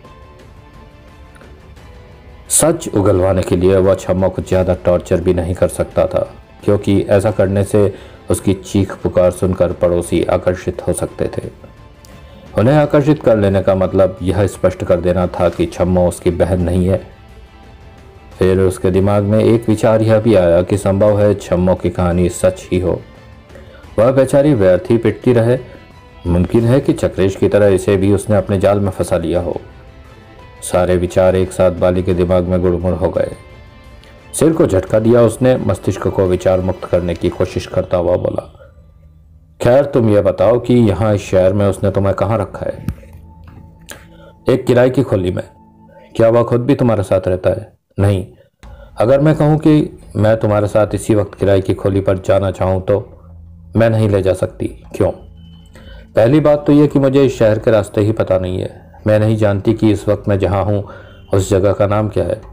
सच उगलवाने के लिए वह छम्मो को ज्यादा टॉर्चर भी नहीं कर सकता था क्योंकि ऐसा करने से उसकी चीख पुकार सुनकर पड़ोसी आकर्षित हो सकते थे। उन्हें आकर्षित कर लेने का मतलब यह स्पष्ट कर देना था कि छम्मो उसकी बहन नहीं है। फिर उसके दिमाग में एक विचार यह भी आया कि संभव है छम्मो की कहानी सच ही हो। वह बेचारी व्यर्थ ही पिटती रहे। मुमकिन है कि चक्रेश की तरह इसे भी उसने अपने जाल में फंसा लिया हो। सारे विचार एक साथ बाली के दिमाग में गुड़मुड़ हो गए। सिर को झटका दिया उसने। मस्तिष्क को विचार मुक्त करने की कोशिश करता हुआ बोला, खैर तुम यह बताओ कि यहाँ इस शहर में उसने तुम्हें कहाँ रखा है? एक किराए की खोली में। क्या वह खुद भी तुम्हारे साथ रहता है? नहीं। अगर मैं कहूँ कि मैं तुम्हारे साथ इसी वक्त किराए की खोली पर जाना चाहूँ तो मैं नहीं ले जा सकती। क्यों? पहली बात तो यह कि मुझे इस शहर के रास्ते ही पता नहीं है। मैं नहीं जानती कि इस वक्त मैं जहाँ हूँ उस जगह का नाम क्या है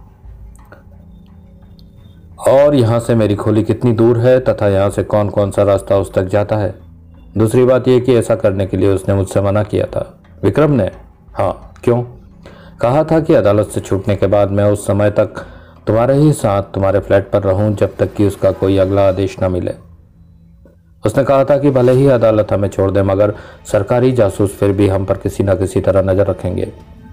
और यहाँ से मेरी खोली कितनी दूर है तथा यहाँ से कौन कौन सा रास्ता उस तक जाता है। दूसरी बात यह कि ऐसा करने के लिए उसने मुझसे मना किया था। विक्रम ने? हाँ। क्यों? कहा था कि अदालत से छूटने के बाद मैं उस समय तक तुम्हारे ही साथ तुम्हारे फ्लैट पर रहूं जब तक कि उसका कोई अगला आदेश न मिले। उसने कहा था कि भले ही अदालत हमें छोड़ दे मगर सरकारी जासूस फिर भी हम पर किसी न किसी तरह नजर रखेंगे,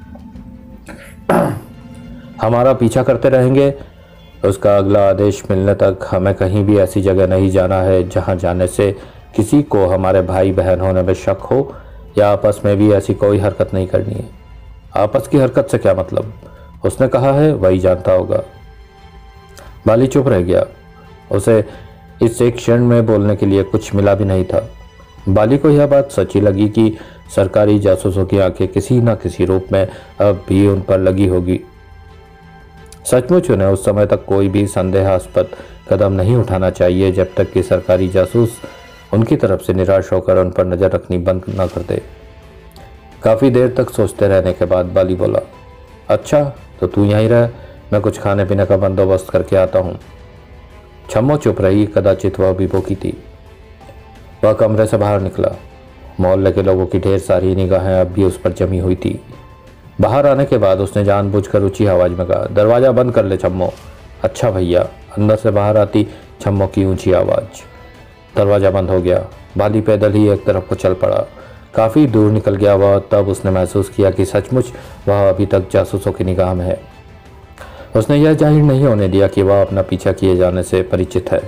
हमारा पीछा करते रहेंगे। उसका अगला आदेश मिलने तक हमें कहीं भी ऐसी जगह नहीं जाना है जहां जाने से किसी को हमारे भाई बहन होने में शक हो या आपस में भी ऐसी कोई हरकत नहीं करनी है। आपस की हरकत से क्या मतलब? उसने कहा है, वही जानता होगा। बाली चुप रह गया। उसे इस एक क्षण में बोलने के लिए कुछ मिला भी नहीं था। बाली को यह बात सच्ची लगी कि सरकारी जासूसों की आंखें किसी न किसी रूप में अब भी उन पर लगी होगी। सचमुच उन्हें उस समय तक कोई भी संदेहास्पद कदम नहीं उठाना चाहिए जब तक कि सरकारी जासूस उनकी तरफ से निराश होकर उन पर नजर रखनी बंद न कर दे। काफी देर तक सोचते रहने के बाद बाली बोला, अच्छा तो तू यहीं रह, मैं कुछ खाने पीने का बंदोबस्त करके आता हूँ। छम्मो चुप रही। कदाचित वह भी भूखी थी। वह कमरे से बाहर निकला। मोहल्ले के लोगों की ढेर सारी निगाहें अब भी उस पर जमी हुई थी। बाहर आने के बाद उसने जानबूझकर ऊंची आवाज में कहा, दरवाजा बंद कर ले छम्मो। अच्छा भैया। अंदर से बाहर आती छम्मो की ऊंची आवाज। दरवाजा बंद हो गया। बाली पैदल ही एक तरफ को चल पड़ा। काफी दूर निकल गया वह। तब उसने महसूस किया कि सचमुच वह अभी तक जासूसों की निगाह में है। उसने यह जाहिर नहीं होने दिया कि वह अपना पीछा किए जाने से परिचित है।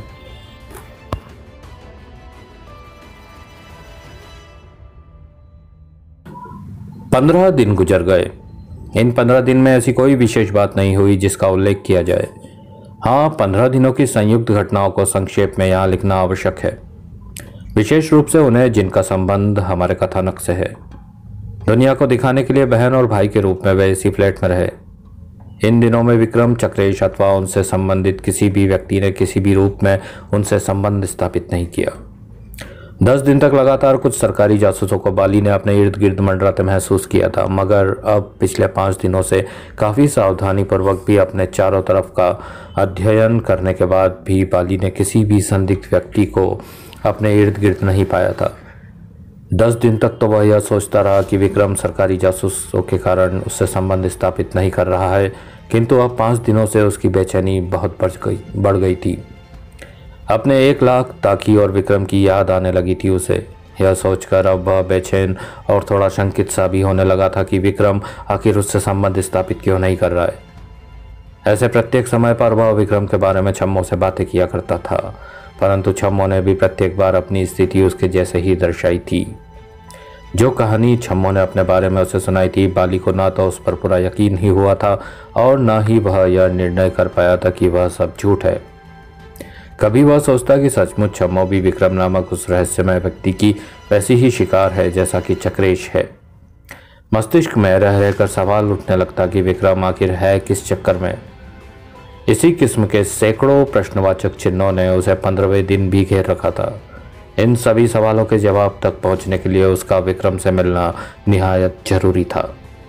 पंद्रह दिन गुजर गए। इन 15 दिन में ऐसी कोई विशेष बात नहीं हुई जिसका उल्लेख किया जाए। हाँ, 15 दिनों की संयुक्त घटनाओं को संक्षेप में यहाँ लिखना आवश्यक है, विशेष रूप से उन्हें जिनका संबंध हमारे कथानक से है। दुनिया को दिखाने के लिए बहन और भाई के रूप में वे इसी फ्लैट में रहे। इन दिनों में विक्रम, चक्रेश अथवा उनसे संबंधित किसी भी व्यक्ति ने किसी भी रूप में उनसे संबंध स्थापित नहीं किया। 10 दिन तक लगातार कुछ सरकारी जासूसों को बाली ने अपने इर्द गिर्द मंडराते महसूस किया था, मगर अब पिछले 5 दिनों से काफ़ी सावधानी पूर्वक भी अपने चारों तरफ का अध्ययन करने के बाद भी बाली ने किसी भी संदिग्ध व्यक्ति को अपने इर्द गिर्द नहीं पाया था। 10 दिन तक तो वह यह सोचता रहा कि विक्रम सरकारी जासूसों के कारण उससे संबंध स्थापित नहीं कर रहा है, किंतु अब 5 दिनों से उसकी बेचैनी बहुत बढ़ गई थी। अपने 1 लाख ताकि और विक्रम की याद आने लगी थी उसे। यह सोचकर अब वह बेचैन और थोड़ा शंकित सा भी होने लगा था कि विक्रम आखिर उससे संबंध स्थापित क्यों नहीं कर रहा है। ऐसे प्रत्येक समय पर वह विक्रम के बारे में छम्मो से बातें किया करता था, परंतु छम्मो ने भी प्रत्येक बार अपनी स्थिति उसके जैसे ही दर्शाई थी। जो कहानी छम्मो ने अपने बारे में उसे सुनाई थी, बाली को ना तो उस पर पूरा यकीन ही हुआ था और ना ही वह यह निर्णय कर पाया था कि वह सब झूठ है। कभी वह सोचता कि सचमुच छम्मो भी विक्रम नामक उस रहस्यमय व्यक्ति की वैसी ही शिकार है जैसा कि चक्रेश है। मस्तिष्क में रह रहकर सवाल उठने लगता कि विक्रम आखिर है किस चक्कर में। इसी किस्म के सैकड़ों प्रश्नवाचक चिन्हों ने उसे 15वें दिन भी घेर रखा था। इन सभी सवालों के जवाब तक पहुंचने के लिए उसका विक्रम से मिलना निहायत जरूरी था।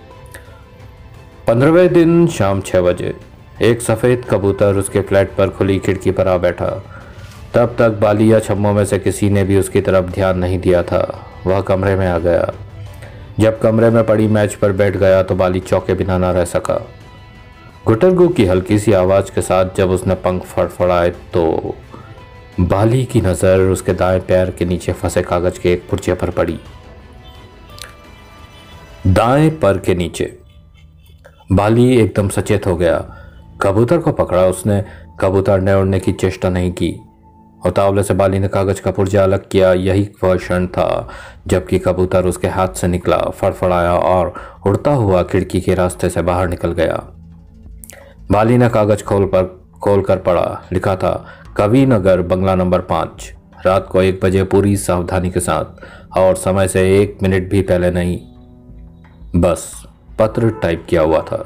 15वें दिन शाम 6 बजे एक सफ़ेद कबूतर उसके फ्लैट पर खुली खिड़की पर आ बैठा। तब तक बाली या छम्मो में से किसी ने भी उसकी तरफ ध्यान नहीं दिया था। वह कमरे में आ गया। जब कमरे में पड़ी मैच पर बैठ गया तो बाली चौंके बिना न रह सका। गुटरगू की हल्की सी आवाज़ के साथ जब उसने पंख फड़फड़ाए तो बाली की नज़र उसके दाएं पैर के नीचे फंसे कागज के एक पुर्जे पर पड़ी। दाएं पैर के नीचे। बाली एकदम सचेत हो गया। कबूतर को पकड़ा उसने। कबूतर ने उड़ने की चेष्टा नहीं की। उतावले से बाली ने कागज का पुर्जा अलग किया। यही वह क्षण था जबकि कबूतर उसके हाथ से निकला, फड़फड़ाया और उड़ता हुआ खिड़की के रास्ते से बाहर निकल गया। बाली ने कागज खोल कर पढ़ा। लिखा था कवि नगर, बंगला नंबर 5, रात को 1 बजे, पूरी सावधानी के साथ और समय से 1 मिनट भी पहले नहीं। बस पत्र टाइप किया हुआ था।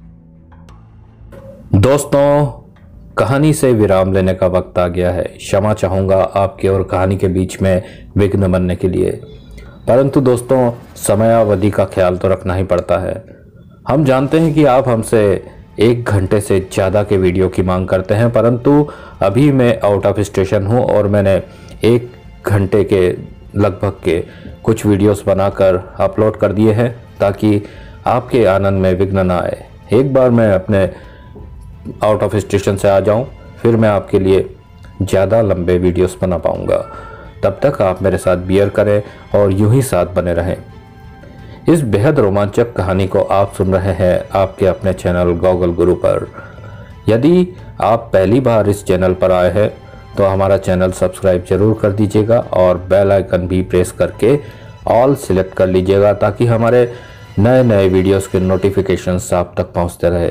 दोस्तों, कहानी से विराम लेने का वक्त आ गया है। क्षमा चाहूँगा आपके और कहानी के बीच में विघ्न बनने के लिए, परंतु दोस्तों समयावधि का ख्याल तो रखना ही पड़ता है। हम जानते हैं कि आप हमसे 1 घंटे से ज़्यादा के वीडियो की मांग करते हैं, परंतु अभी मैं आउट ऑफ स्टेशन हूँ और मैंने 1 घंटे के लगभग के कुछ वीडियोस बनाकर अपलोड कर दिए हैं ताकि आपके आनंद में विघ्न ना आए। एक बार मैं अपने आउट ऑफ स्टेशन से आ जाऊं, फिर मैं आपके लिए ज़्यादा लंबे वीडियोस बना पाऊंगा। तब तक आप मेरे साथ बियर करें और यूं ही साथ बने रहें। इस बेहद रोमांचक कहानी को आप सुन रहे हैं आपके अपने चैनल गॉगल गुरु पर। यदि आप पहली बार इस चैनल पर आए हैं तो हमारा चैनल सब्सक्राइब जरूर कर दीजिएगा और बेल आइकन भी प्रेस करके ऑल सिलेक्ट कर लीजिएगा ताकि हमारे नए नए वीडियोस के नोटिफिकेशंस आप तक पहुंचते रहे।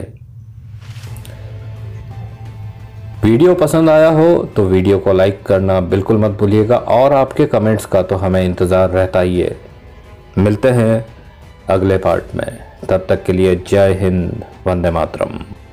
वीडियो पसंद आया हो तो वीडियो को लाइक करना बिल्कुल मत भूलिएगा और आपके कमेंट्स का तो हमें इंतज़ार रहता ही है। मिलते हैं अगले पार्ट में। तब तक के लिए जय हिंद, वंदे मातरम।